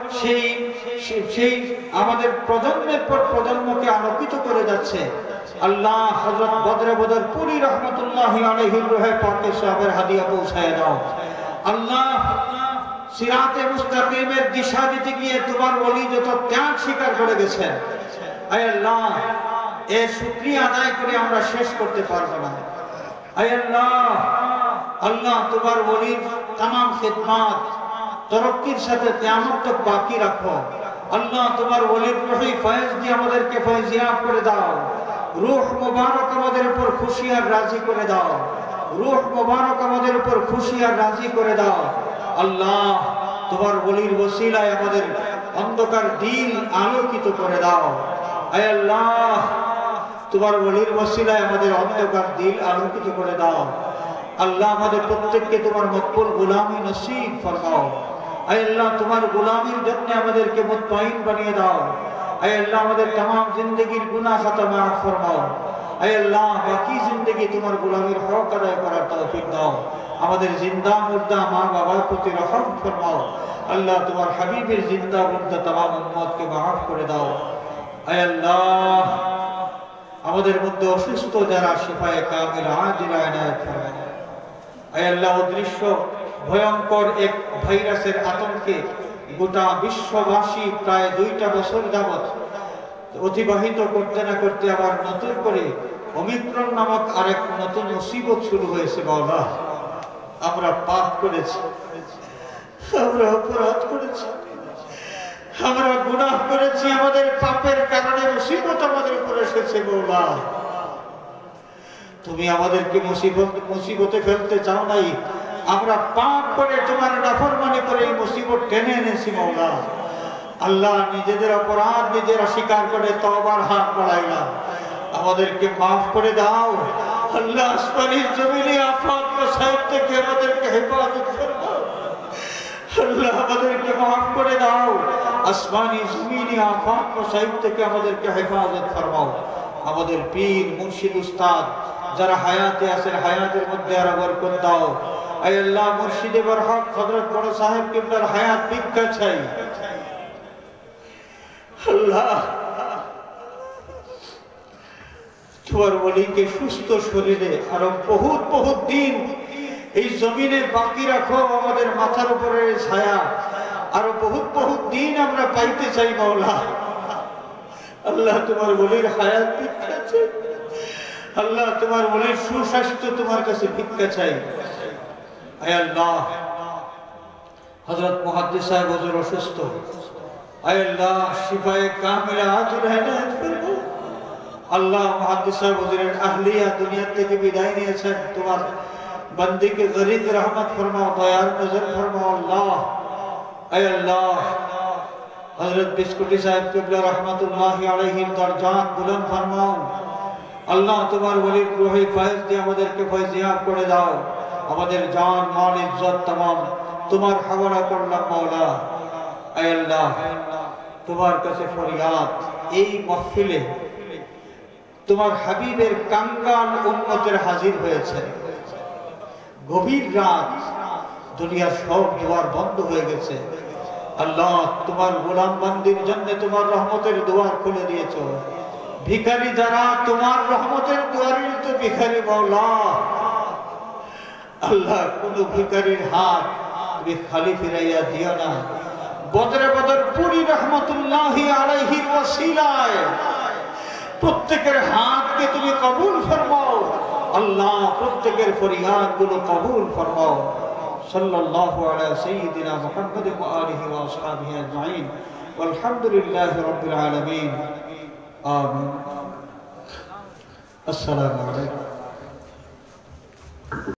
সেই আমাদের প্রজন্মের পর প্রজন্মকে আলোকিত করে যাচ্ছে। আল্লাহ হযরত বদরে বদরপুরি রহমাতুল্লাহি আলাইহির রূহে পাকে সওয়াবের হাদিয়া পৌঁছায় দাও। আল্লাহ সিরাতে মুস্তাকিমের দিশা দিতে গিয়ে তোমার ওলি যত ত্যাগ স্বীকার করে গেছেন, আয় আল্লাহ এর শুকরিয়া আদায় করে আমরা শেষ করতে পারবো না। আয় আল্লাহ, আল্লাহ তোমার ওলির तमाम খিদমত তরক্কির সাথে কিয়ামত তক বাকি রাখো। আল্লাহ তোমার ওলির রূহি ফয়েজ দিয়ে আমাদেরকে ফয়েজিয়াব করে দাও। রূহ মুবারক আমাদের উপর খুশি আর রাজি করে দাও। রূহ মুবারক আমাদের উপর খুশি আর রাজি করে দাও। আল্লাহ তোমার ওলির ওসিলায় আমাদের অন্ধকার দিল আলোকিত করে দাও। আয় আল্লাহ তোমার ওলির ওসিলায় আমাদের অন্ধকার দিল আলোকিত করে দাও। আল্লাহ আমাদের প্রত্যেককে তোমার মকবুল গোলামি নসিব ফরমাও। আয় আল্লাহ তোমার গোলামির জন্য আমাদেরকে মুতমাইন বানিয়ে দাও। আয় আল্লাহ আমাদের तमाम জিন্দেগীর গুনাহ খাতা মাফ ফরমাও। আয় আল্লাহ বাকি জিন্দেগি তোমার গোলামির হক আদায় করার তৌফিক দাও। আমাদের জিন্দা মুর্দা মা বাবার প্রতি রহম ফরমাও। আল্লাহ তোমার হাবিবের জিন্দা মুর্দা तमाम উম্মতকে মাফ করে দাও। আয় আল্লাহ আমাদের মধ্যে অসুস্থ যারা শিফায়ে কামিল আজিলা ইনায়াত ফরমাও। আয় আল্লাহ অদৃশ্য ভয়ঙ্কর এক ভাইরাসের আতঙ্কে গোটা বিশ্ববাসী প্রায় 2টা বছর যাবত অতিবাহিত করতে না করতে আবার নতুন করে ওমিক্রন নামক আরেক নতুন মুসিবত শুরু হয়েছে। বাবা আমরা পাপ করেছি, আমরা অপরাধ করেছি, আমরা গুনাহ করেছি, আমাদের পাপের কারণে মুসিবত আমাদের উপর এসেছে। বাবা তুমি আমাদেরকে মুসিবতে ফেলতে চাও নাই, আমরা পাপ করে তোমার নাফরমানি করে এই মুসিবত টেনে এনেছি। মাওলা আল্লাহ নিজেদের অপরাধ নিজেরা স্বীকার করে তওবার হাত বাড়াইলাম, আমাদেরকে মাফ করে দাও। আল্লাহ আসমানের জমিনে আফাত মুসাইব থেকে আমাদেরকে হেফাজত ফরমাও। আল্লাহ আমাদেরকে মাফ করে দাও। আসমানি জমিনে আফাত মুসাইব থেকে আমাদেরকে হেফাজত ফরমাও। আমাদের পীর মুর্শিদ উস্তাদ যারা হায়াতে আছেন হায়াতের মধ্যে আরো বরকত দাও। আয় আল্লাহ মুর্শিদে বরহক হযরত বড় সাহেব কিবলার হায়াত ভিক্ষা চাই। আল্লাহ তোমার ওলিকে সুস্থ শরীরে আরো বহুত দিন এই জমিনে বাকি রাখো। আমাদের মাথার উপরে ছায়া আরো বহুত দিন আমরা পাইতে চাই। মাওলা আল্লাহ তোমার ওলির হায়াত ভিক্ষা চাই। আল্লাহ তোমার ওলির সুস্বাস্থ্য তোমার কাছে ভিক্ষা চাই। আয় আল্লাহ হযরত মুহাদ্দিস সাহেব হুজুর অসুস্থ, আয় আল্লাহ শিফায়ে কামিলা আজিলা ইনায়াত ফরমাও। আল্লাহ মুহাদ্দিস সাহেব হুজুরের আহলিয়া দুনিয়া থেকে বিদায় নিয়েছেন, তোমার বন্দিকে গরিব রহমত ফরমাও, দয়ার নজর ফরমাও। আল্লাহ আয় আল্লাহ হযরত বিস্কুটি সাহেব কিবলা রহমাতুল্লাহি আলাইহির দরজাত বুলন্দ ফরমাও। আল্লাহ তোমার ওলির রূহি ফয়েজ দিয়ে আমাদেরকে ফয়েজিয়াব করে দাও। আমাদের জান মাল ইজ্জত तमाम তোমার হাওয়ালা করলাম। মাওলা আয় আল্লাহ তোমার কাছে ফরিয়াদ, এই মাহফিলে তোমার হাবিবের কাঙ্গাল উম্মতের হাজির হয়েছে। গভীর রাত, দুনিয়ার সব দুয়ার বন্ধ হয়ে গেছে। আল্লাহ তোমার গোলাম বান্দির জন্য তোমার রহমতের দুয়ার খুলে দিয়েছো। ভিখারি যারা তোমার রহমতের দুয়ারের তো ভিখারি। মাওলা আল্লাহ কোন ভিখারির হাত তুমি খালি ফিরাইয়া দিও না। বদরে বদরপুরি রহমতুল্লাহি আলাইহির ওসিলায় প্রত্যেকের হাতকে তুমি কবুল ফরমাও আল্লাহ, প্রত্যেকের ফরিয়াদগুলো কবুল ফরমাও। সাল্লাল্লাহু আলা সাইয়্যিদিনা মুহাম্মাদ ওয়া আলিহি ওয়া আসহাবিহি আজমাইন ওয়ালহামদুলিল্লাহি রাব্বিল আলামিন। আমিন। আসসালামু আলাইকুম।